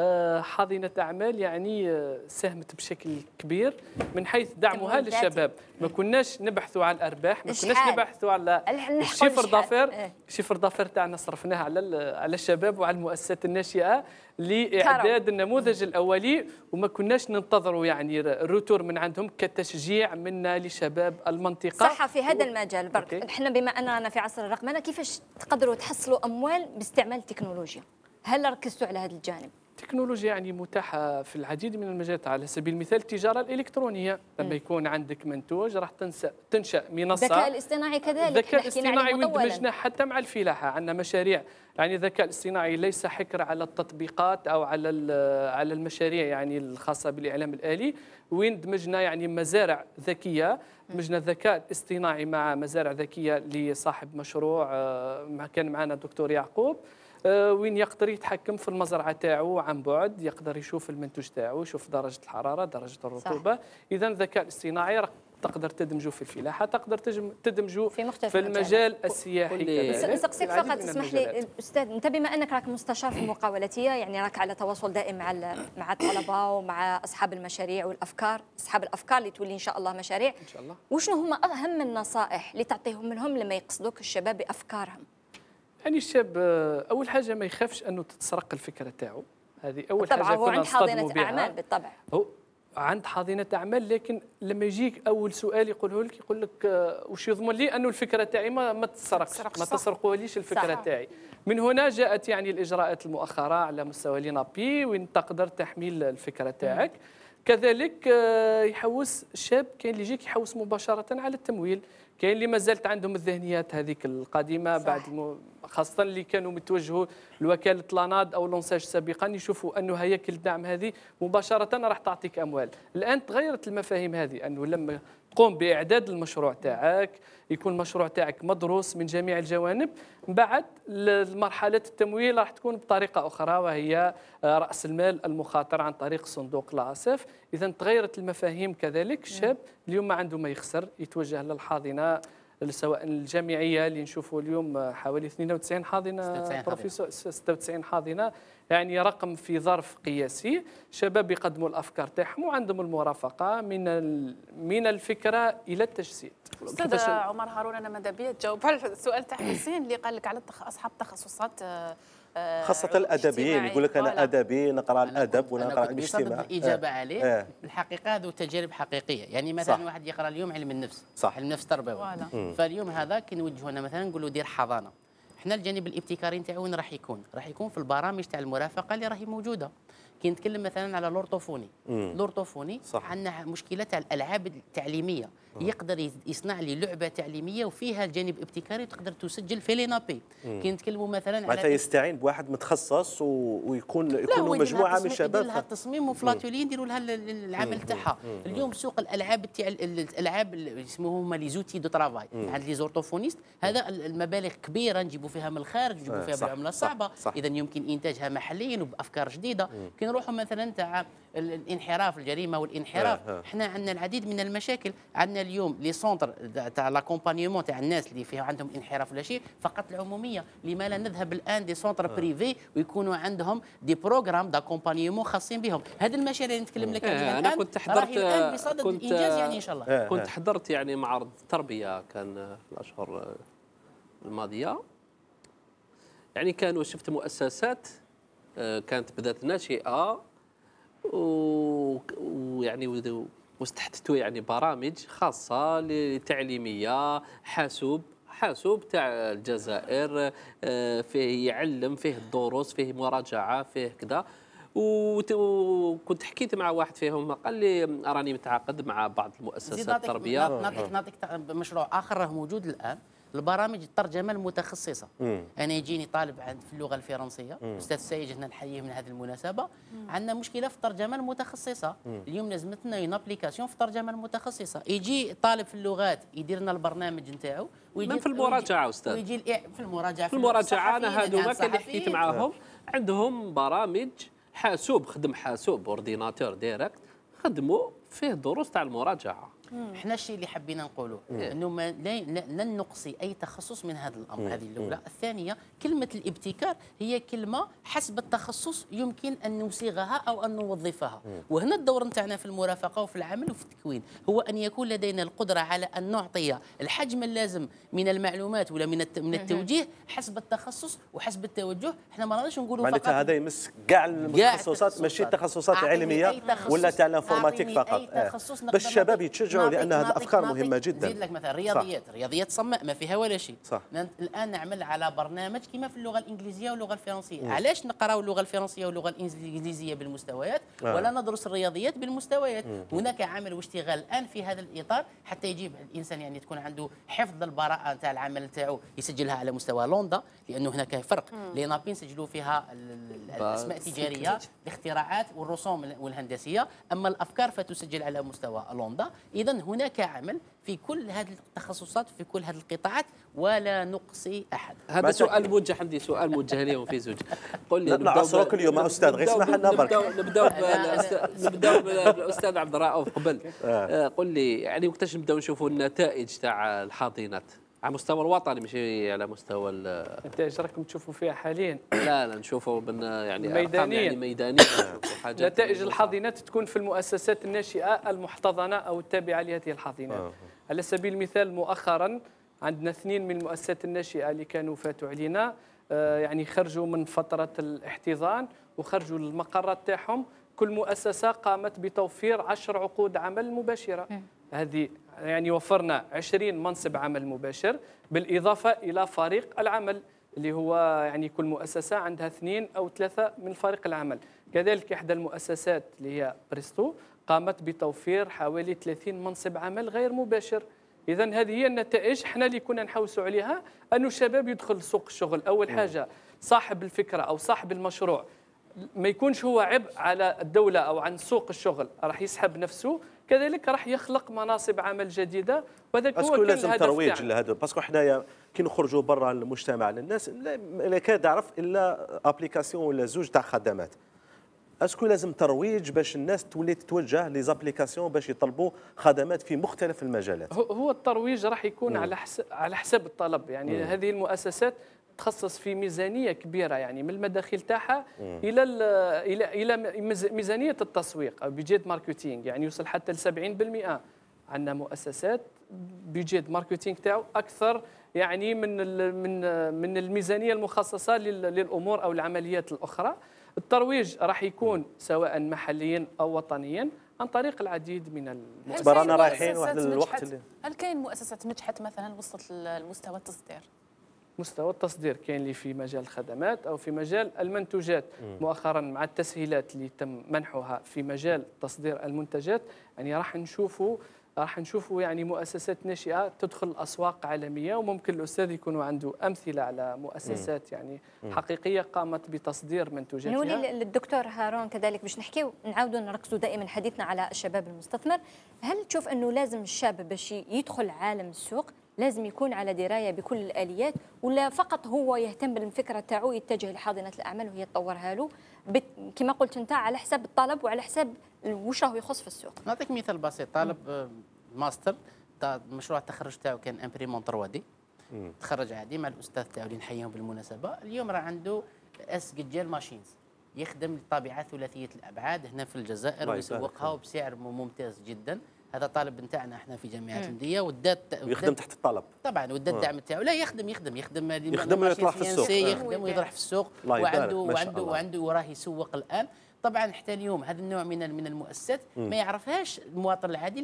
حاضنة أعمال يعني ساهمت بشكل كبير من حيث دعمها للشباب. ما كناش نبحثوا على الأرباح، ما كناش نبحثوا على الشيفر دافير. الشيفر دافير تاعنا صرفناه على الشباب وعلى المؤسسات الناشئة لإعداد النموذج الأولي، وما كناش ننتظروا يعني الروتور من عندهم كتشجيع منا لشباب المنطقة. صح، في هذا المجال برك احنا بما أننا في عصر الرقمنة كيفاش تقدروا تحصلوا أموال باستعمال التكنولوجيا؟ هل ركزتوا على هذا الجانب؟ التكنولوجيا يعني متاحة في العديد من المجالات. على سبيل المثال التجارة الإلكترونية، لما يكون عندك منتوج راح تنشأ منصة. الذكاء الاصطناعي كذلك، الذكاء الاصطناعي ودمجنا حتى مع الفلاحة. عندنا مشاريع يعني الذكاء الاصطناعي ليس حكر على التطبيقات أو على المشاريع يعني الخاصة بالإعلام الآلي، وين دمجنا يعني مزارع ذكية، دمجنا الذكاء الاصطناعي مع مزارع ذكية لصاحب مشروع. كان معنا الدكتور يعقوب وين يقدر يتحكم في المزرعه تاعو عن بعد، يقدر يشوف المنتوج تاعو، يشوف درجه الحراره، درجه الرطوبه. اذا الذكاء الاصطناعي تقدر تدمجه في الفلاحه، تقدر تدمجه في المجال السياحي. نسقسيك فقط، اسمح لي استاذ، انت بما انك راك مستشار في المقاولاتيه، يعني راك على تواصل دائم مع الطلبه ومع اصحاب المشاريع والافكار، اصحاب الافكار اللي تولي ان شاء الله مشاريع ان شاء الله. وشنو هما اهم النصائح اللي تعطيهم لهم لما يقصدوك الشباب بافكارهم؟ يعني الشاب اول حاجه ما يخافش انه تتسرق الفكره تاعو، هذه اول حاجه. طبعا هو عند حاضنه اعمال بالطبع، هو عند حاضنه اعمال، لكن لما يجيك اول سؤال يقول لك واش يضمن لي انه الفكره تاعي ما تتسرقش، ما تسرقوليش الفكره تاعي. من هنا جاءت يعني الاجراءات المؤخره على مستوى لينابي وين تقدر تحميل الفكره تاعك. كذلك يحوس الشاب، كاين اللي يجيك يحوس مباشره على التمويل، كاين اللي ما زالت عندهم الذهنيات هذيك القديمه. صح. بعد خاصه اللي كانوا متوجهوا لوكاله لاناد او لونساج سابقا، يشوفوا انه هياكل الدعم هذه مباشره راح تعطيك اموال. الان تغيرت المفاهيم هذه، انه لما تقوم باعداد المشروع تاعك، يكون المشروع تاعك مدروس من جميع الجوانب. من بعد مرحله التمويل راح تكون بطريقه اخرى، وهي راس المال المخاطر عن طريق صندوق لاصف. اذا تغيرت المفاهيم كذلك. الشاب اليوم ما عنده ما يخسر، يتوجه للحاضنه سواء الجامعيه اللي نشوفوا اليوم حوالي 92 حاضنه بروفيسور، 96 حاضنه، يعني رقم في ظرف قياسي. شباب يقدموا الافكار تاعهم وعندهم المرافقه من الفكره الى التجسيد. استاذ عمر هارون، انا ماذا بيا تجاوب على السؤال تاع حسين اللي قال لك على اصحاب تخصصات خاصة الأدبيين، يقول لك أنا أدبي نقرأ الأدب ولا نقرأ الاجتماع. الإجابة عليه الحقيقة هذو تجارب حقيقية. يعني مثلا واحد يقرأ اليوم علم النفس، صح، علم النفس تربوي، فاليوم هذا كي نوجهوا لنا مثلا نقولوا دير حضانة، احنا الجانب الابتكاري نتاعو وين راح يكون؟ راح يكون في البرامج تاع المرافقة اللي راهي موجودة. كي نتكلم مثلا على لورتوفوني، لورتوفوني عندنا مشكله تاع الالعاب التعليميه، يقدر يصنع لي لعبه تعليميه وفيها الجانب الابتكاري وتقدر تسجل في لينابي. كي نتكلموا مثلا معناتها يستعين بواحد متخصص ويكونوا مجموعه من الشباب يدير لها التصميم وفلاتولي يديروا لها العمل تاعها. اليوم سوق الالعاب الالعاب يسموهم لي زوتي دو ترافاي عند لي زورتوفونيست، هذا المبالغ كبيره نجيبوا فيها من الخارج، نجيبوا فيها بالعمله الصعبه، اذا يمكن انتاجها محليا وبافكار جديده. نروحوا مثلا تاع الانحراف، الجريمه والانحراف، احنا عندنا العديد من المشاكل. عندنا اليوم لي سونتر تاع لاكومبانيمون تاع الناس اللي فيها عندهم انحراف ولا شيء فقط العموميه. لما لا نذهب الان دي سونتر بريفي ويكونوا عندهم دي بروغرام داكومبانيمون خاصين بهم؟ هذه المشاريع اللي نتكلم لك عليها انا كنت حضرت الانجاز يعني ان شاء الله. كنت حضرت يعني معرض التربيه كان في الاشهر الماضيه، يعني كانوا شفت مؤسسات كانت بدات ناشئه ويعني واستحدثوا يعني برامج خاصه تعليميه. حاسوب تاع الجزائر، فيه يعلم، فيه الدروس، فيه مراجعه، فيه كذا. وكنت حكيت مع واحد فيهم قال لي راني متعاقد مع بعض المؤسسات التربيه. نعطيك مشروع اخر راه موجود الان، البرامج الترجمه المتخصصه. انا يجيني طالب في اللغه الفرنسيه، استاذ سيد هنا نحييه من هذه المناسبه، عندنا مشكله في الترجمه المتخصصه. اليوم لازمتنا اون ابليكاسيون في الترجمه المتخصصه. يجي طالب في اللغات يدير لنا البرنامج نتاعو ويجي في المراجعه استاذ، ويجي في المراجعه انا هذوما اللي حكيت معاهم عندهم برامج خدم حاسوب اورديناتور ديريكت، خدموا فيه دروس تاع المراجعه. احنا الشيء اللي حبينا نقوله انه لن نقصي اي تخصص من هذا الامر. هذه الاولى. الثانيه، كلمه الابتكار هي كلمه حسب التخصص يمكن ان نصيغها او ان نوظفها. وهنا الدور نتاعنا في المرافقه وفي العمل وفي التكوين هو ان يكون لدينا القدره على ان نعطي الحجم اللازم من المعلومات ولا من التوجيه حسب التخصص وحسب التوجه. احنا ما نقدرش نقولوا فقط معناتها هذا يمس كاع التخصصات، ماشي التخصصات العلميه ولا تاع الانفورماتيك فقط. باش الشباب يتشجعوا لان هذه الافكار مهمه جدا. نزيد لك مثلا رياضيات صماء ما فيها ولا شيء. الان نعمل على برنامج كما في اللغه الانجليزيه واللغه الفرنسيه. علاش نقراو اللغه الفرنسيه واللغه الانجليزيه بالمستويات ولا ندرس الرياضيات بالمستويات؟ هناك عمل واشتغال الان في هذا الاطار حتى يجيب الانسان يعني تكون عنده حفظ البراءه نتاع العمل نتاعو، يسجلها على مستوى لوندا، لانه هناك فرق. لينابين سجلوا فيها الاسماء التجاريه، الاختراعات والرسوم والهندسيه، اما الافكار فتسجل على مستوى لوندا. اذا هناك عمل في كل هذه التخصصات في كل هذه القطاعات ولا نقصي احد. هذا سؤال موجه، عندي سؤال موجه لهم في زوج. قل لي نعصرك اليوم استاذ، غير اسمح لنا برك. نبداو بالاستاذ عبد الرؤوف قبل. قل لي يعني وقتاش نبداو نشوفوا النتائج تاع الحاضنات على مستوى الوطني ماشي على مستوى النتائج راكم تشوفوا فيها حاليا؟ لا نشوفوا يعني ميدانيا، يعني ميدانيا. نتائج الحاضنات تكون في المؤسسات الناشئه المحتضنه او التابعه لهذه الحاضنات. على سبيل المثال مؤخرا عندنا 2 من المؤسسات الناشئه اللي كانوا فاتوا علينا، يعني خرجوا من فتره الاحتضان وخرجوا للمقرات تاعهم. كل مؤسسه قامت بتوفير 10 عقود عمل مباشره. هذه يعني وفرنا 20 منصب عمل مباشر بالاضافه الى فريق العمل اللي هو يعني كل مؤسسه عندها 2 أو 3 من فريق العمل. كذلك احدى المؤسسات اللي هي بريستو قامت بتوفير حوالي 30 منصب عمل غير مباشر. اذا هذه هي النتائج احنا اللي كنا نحوسوا عليها، انه الشباب يدخل سوق الشغل. اول حاجه صاحب الفكره او صاحب المشروع ما يكونش هو عبء على الدوله او عن سوق الشغل، راح يسحب نفسه كذلك راح يخلق مناصب عمل جديده، وهذا هو اسكو لازم ترويج تاعنا. لهذا؟ باسكو حنايا كي نخرجوا برا المجتمع للناس لا كاد نعرف الا ابليكاسيون ولا زوج تاع خدمات. اسكو لازم ترويج باش الناس تولي تتوجه لي زابليكاسيون باش يطلبوا خدمات في مختلف المجالات؟ هو الترويج راح يكون على حسب الطلب، يعني هذه المؤسسات تخصص في ميزانيه كبيره، يعني من المداخيل تاعها الى ميزانيه التسويق او بيجيت ماركتينغ، يعني يوصل حتى ل 70%. عندنا مؤسسات بيجيت ماركتينغ تاعو اكثر يعني من الميزانيه المخصصه للامور او العمليات الاخرى. الترويج راح يكون سواء محليا او وطنيا عن طريق العديد من المؤسسات. رانا رايحين واحد الوقت هل كاين مؤسسات نجحت مثلا وصلت لمستوى التصدير؟ مستوى التصدير كاين اللي في مجال الخدمات او في مجال المنتوجات. مؤخرا مع التسهيلات اللي تم منحها في مجال تصدير المنتجات، يعني راح نشوفوا يعني مؤسسات ناشئه تدخل الاسواق عالميه، وممكن الاستاذ يكون عنده امثله على مؤسسات يعني حقيقيه قامت بتصدير منتوجاتها. نولي للدكتور هارون كذلك باش نعاودوا نركزوا دائما حديثنا على الشباب المستثمر. هل تشوف انه لازم الشاب باش يدخل عالم السوق لازم يكون على درايه بكل الاليات، ولا فقط هو يهتم بالفكره تاعو يتجه لحاضنه الاعمال وهي تطورها له كما قلت انت على حساب الطلب وعلى حساب واش راهو يخص في السوق؟ نعطيك مثال بسيط. طالب ماستر مشروع التخرج تاعو كان امبريمون 3 دي، تخرج عادي مع الاستاذ تاعو اللي نحييهم بالمناسبه. اليوم راه عنده اس جيل ماشينز، يخدم طابعه ثلاثيه الابعاد هنا في الجزائر ويسوقها بسعر ممتاز جدا. هذا طالب نتاعنا احنا في جامعه المديه ويخدم تحت الطلب طبعا، ودا الدعم تاعو لا يخدم ويطرح في السوق، يخدم ويطرح في السوق، وعنده وراه يسوق الان. طبعا حتى اليوم هذا النوع من المؤسسات ما يعرفهاش المواطن العادي،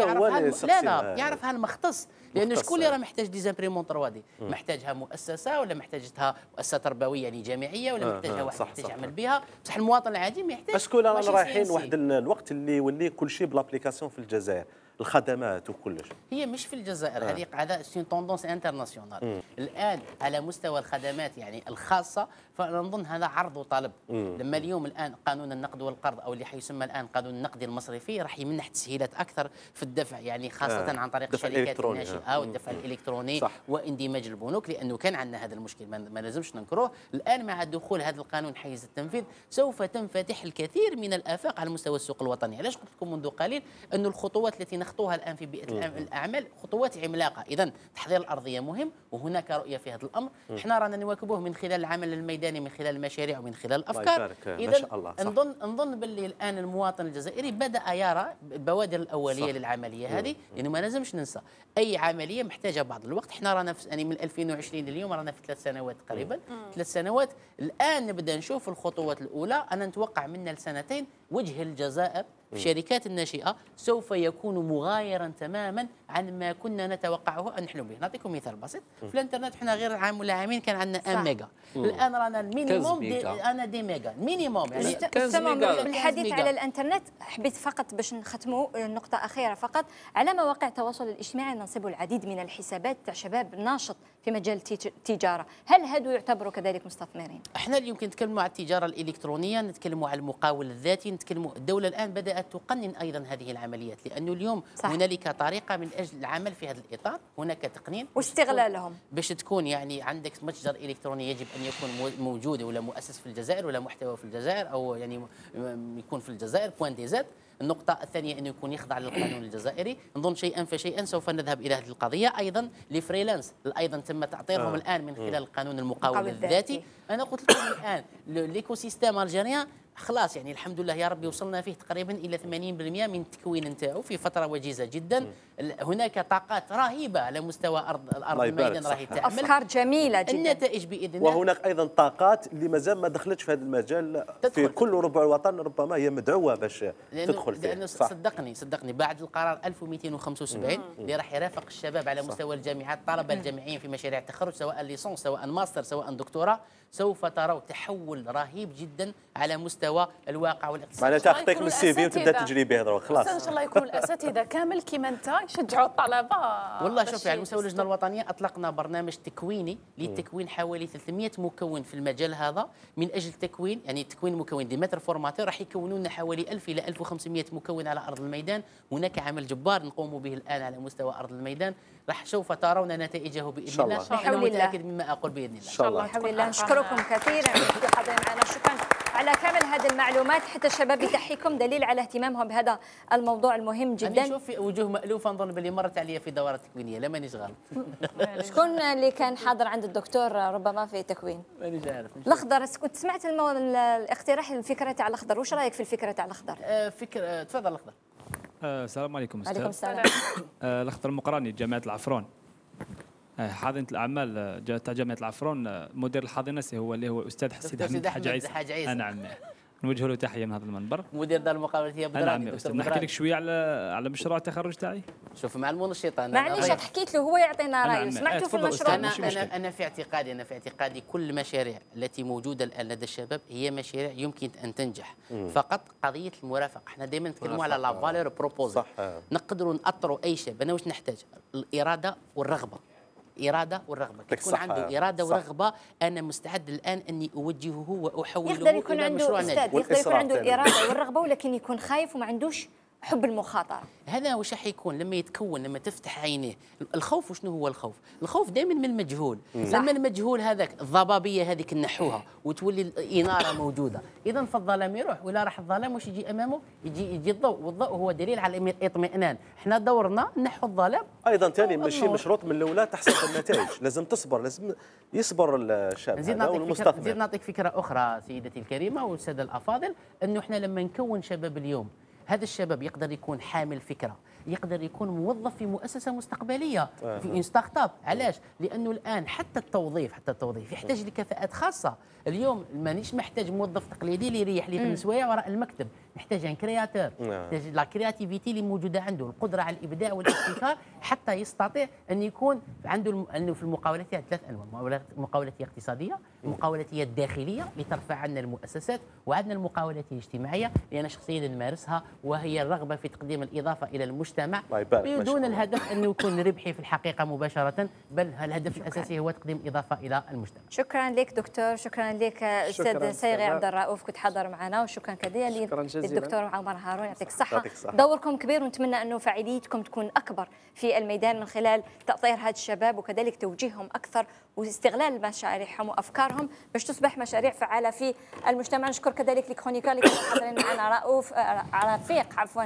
لانه يعرفها المختص، لانه شكون اللي راه محتاج ديزامبريمون 3 دي؟ محتاجها مؤسسه ولا محتاجتها مؤسسه تربويه يعني جامعيه ولا محتاجها واحد يحتاج يعمل بها، بصح المواطن العادي ما يحتاج. اسكو رانا رايحين واحد الوقت اللي يولي كل شيء بالابليكاسيون في الجزائر، الخدمات وكلش؟ هي مش في الجزائر، هذه قاعده سي توندونس انترناسيونال. الان على مستوى الخدمات يعني الخاصه، فانا نظن هذا عرض وطلب. لما اليوم الان قانون النقد والقرض او اللي حيسمى الان قانون النقدي المصرفي راح يمنح تسهيلات اكثر في الدفع، يعني خاصه عن طريق الشركات الناشئه والدفع الالكتروني واندماج البنوك، لانه كان عندنا هذا المشكل ما لازمش ننكروه. الان مع دخول هذا القانون حيز التنفيذ سوف تنفتح الكثير من الافاق على مستوى السوق الوطني. علاش قلت لكم منذ قليل انه الخطوات التي نخطوها الان في بيئه الاعمال خطوات عملاقه. اذا تحضير الارضيه مهم، وهناك رؤيه في هذا الامر. احنا رانا نواكبوه من خلال العمل الميداني، من خلال المشاريع ومن خلال الافكار. اذا نظن باللي الان المواطن الجزائري بدا يرى البوادر الاوليه للعمليه هذه، لانه ما لازمش ننسى اي عمليه محتاجه بعض الوقت. احنا رانا يعني من 2020 اليوم رانا في 3 سنوات تقريبا، 3 سنوات الان نبدا نشوف الخطوات الاولى. انا نتوقع منا لسنتين وجه الجزائر في الشركات الناشئه سوف يكون مغايرا تماما عن ما كنا نتوقعه ان نحلم به. نعطيكم مثال بسيط. في الانترنت احنا غير عام ولا عامين كان عندنا 1 ميجا، الان رانا المينيموم انا دي ميجا مينيموم، يعني بالحديث على الانترنت حبيت فقط باش نختموا نقطه اخيره فقط. على مواقع التواصل الاجتماعي ننصب العديد من الحسابات تاع شباب ناشط في مجال التجاره، هل هادو يعتبروا كذلك مستثمرين؟ احنا اليوم نتكلموا على التجاره الالكترونيه، نتكلموا على المقاول الذاتي، نتكلموا الدوله الان بدات تقنن ايضا هذه العمليات، لانه اليوم هنالك طريقه من اجل العمل في هذا الاطار. هناك تقنين واستغلالهم باش تكون يعني عندك متجر الكتروني يجب ان يكون موجود ولا مؤسس في الجزائر ولا محتوى في الجزائر، او يعني يكون في الجزائر بوان دي زد. النقطة الثانية أنه يكون يخضع للقانون الجزائري. نظن شيئا فشيئا سوف نذهب إلى هذه القضية. أيضا لفريلانس أيضا تم تعطيرهم الآن من خلال قانون المقاول الذاتي. أنا قلت لكم الآن ليكو سيستيم الجيريان خلاص يعني الحمد لله يا ربي وصلنا فيه تقريبا الى 80% من التكوين نتاعو في فتره وجيزه جدا. هناك طاقات رهيبه على مستوى الارض الميدان راهي تعمل، افكار جميله جدا، النتائج باذن الله. وهناك ايضا طاقات اللي مازال ما دخلتش في هذا المجال في كل ربع الوطن، ربما هي مدعوه باش تدخل فيه. لانه صدقني بعد القرار 1275 اللي راح يرافق الشباب على مستوى الجامعات، الطلبه الجامعيين في مشاريع التخرج سواء ليسونس سواء ماستر سواء دكتوراه، سوف تروا تحول رهيب جدا على مستوى الواقع والاقتصاد. معناتها تعطيك من السي في وتبدا تجري به دروك خلاص. ان شاء الله يكونوا الاساتذه كامل كيما انت يشجعوا الطلبه. والله شوفي على مستوى اللجنه الوطنيه اطلقنا برنامج تكويني لتكوين حوالي 300 مكون في المجال هذا، من اجل تكوين يعني تكوين مكون دي متر فورماتور راح يكونوا لنا حوالي 1000 الى 1500 مكون على ارض الميدان. هناك عمل جبار نقوم به الان على مستوى ارض الميدان، راح سوف ترون نتائجه باذن الله. انا متاكد مما اقول باذن الله. ان شاء الله بحول الله. نشكركم كثيرا لحضوركم معنا، شكرا على كامل هذه المعلومات. حتى الشباب يتحيكم دليل على اهتمامهم بهذا الموضوع المهم جدا. انا نشوف وجوه مألوفه نظن باللي مرت علي في دورات تكوينيه لا مانيش غلط. شكون اللي كان حاضر عند الدكتور ربما في تكوين؟ مانيش عارف. الاخضر، كنت سمعت الاقتراح الفكره تاع الاخضر، واش رايك في الفكره تاع الاخضر؟ فكره تفضل الاخضر. السلام عليكم استاذ. عليكم السلام. الاخضر المقراني جامعه العفرون، حاضنه الاعمال تاع جامعه العفرون، مدير الحاضنه هو اللي هو استاذ حسين حاج عيسى. نعم، نوجه له تحيه من هذا المنبر. مدير دار المقاولات نعم يا استاذ. نحكي لك شويه على مشروع التخرج تاعي. شوف مع المنشط انا معليش حكيت له هو يعطينا رايه. سمعتوا في المشروع؟ انا في اعتقادي كل المشاريع التي موجوده الان لدى الشباب هي مشاريع يمكن ان تنجح. فقط قضيه المرافقه، احنا دائما نتكلموا على لا فالور بروبوز. نقدروا ناطروا اي شاب. انا واش نحتاج؟ الاراده والرغبه. إرادة والرغبة. يكون عنده إرادة ورغبة أنا مستعد الآن أني أوجهه وأحوله يقدر يكون عنده أستاذ، يقدر يكون عنده الإرادة والرغبة ولكن يكون خايف وما عندوش حب المخاطرة. هذا وش حيكون لما يتكون، لما تفتح عينيه. الخوف وشنو هو الخوف؟ الخوف دائما من المجهول. لما المجهول هذاك الضبابية هذيك نحوها وتولي الإنارة موجودة، إذا فالظلام يروح ولا راح الظلام وش يجي أمامه؟ يجي الضوء، والضوء هو دليل على الاطمئنان. احنا دورنا نحو الظلام. أيضا ثاني ماشي مشروط من الأولى تحصل النتائج، لازم تصبر، لازم يصبر الشاب هذا والمستثمر. نزيد نعطيك فكرة أخرى سيدتي الكريمة والسادة الأفاضل، أنه احنا لما نكون شباب اليوم، هذا الشباب يقدر يكون حامل فكره، يقدر يكون موظف في مؤسسه مستقبليه في ان ستارت اب. علاش؟ لانه الان حتى التوظيف يحتاج لكفاءات خاصه. اليوم مانيش محتاج موظف تقليدي اللي يريح لي في النسويه وراء المكتب، نحتاج ان كرياتور، نحتاج لا كرياتيفيتي اللي موجوده عنده، القدره على الابداع والابتكار حتى يستطيع ان يكون عنده انه في المقاولات 3 انواع: مقاولاتيه اقتصاديه، مقاولاتيه داخليه لترفع عنا المؤسسات، وعندنا المقاولاتيه الاجتماعيه اللي انا شخصيا نمارسها، وهي الرغبه في تقديم الاضافه الى المجتمع بدون الهدف انه يكون ربحي في الحقيقه مباشره، بل الهدف الاساسي هو تقديم اضافه الى المجتمع. شكرا لك دكتور، شكرا لك استاذ صيغي عبد الرؤوف، كنت حاضر معنا، وشكرا كثيرا للدكتور عمر هارون. يعطيك الصحه. دوركم كبير ونتمنى انه فاعليتكم تكون اكبر في الميدان من خلال تاطير هذا الشباب وكذلك توجيههم اكثر واستغلال مشاريعهم وافكارهم باش تصبح مشاريع فعاله في المجتمع. نشكر كذلك الكرونيكال اللي كانوا حاضرين معنا، رؤوف رفيق عفوا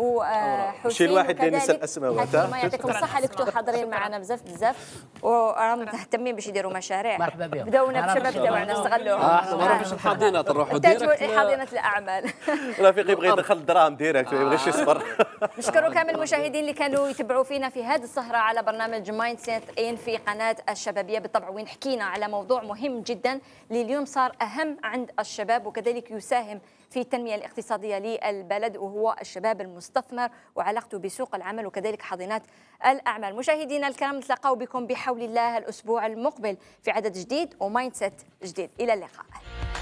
وحسين. شي الواحد اللي نسى الاسماء وقتها. يعطيكم الصحه اللي كنتوا حاضرين معنا بزاف وراهم مهتمين باش يديروا مشاريع. مرحبا بهم. بداونا بشباب تاعنا استغلوهم. ما نروحوش الحاضنات، نروحوا ديريكت حاضنه الاعمال. رفيق يبغى يدخل الدراهم ديريكت، ما يبغيش يصبر. نشكروا كامل المشاهدين اللي كانوا يتبعوا فينا في هذه السهره على برنامج مايند سيت ان في قناه الشبابيه بالطبع، وين حكينا على موضوع مهم جدا اللي اليوم صار اهم عند الشباب وكذلك يساهم في التنميه الاقتصاديه للبلد، وهو الشباب المستثمر وعلاقته بسوق العمل وكذلك حاضنات الاعمال. مشاهدينا الكرام، نتلاقاو بكم بحول الله الاسبوع المقبل في عدد جديد ومايند سيت جديد. الى اللقاء.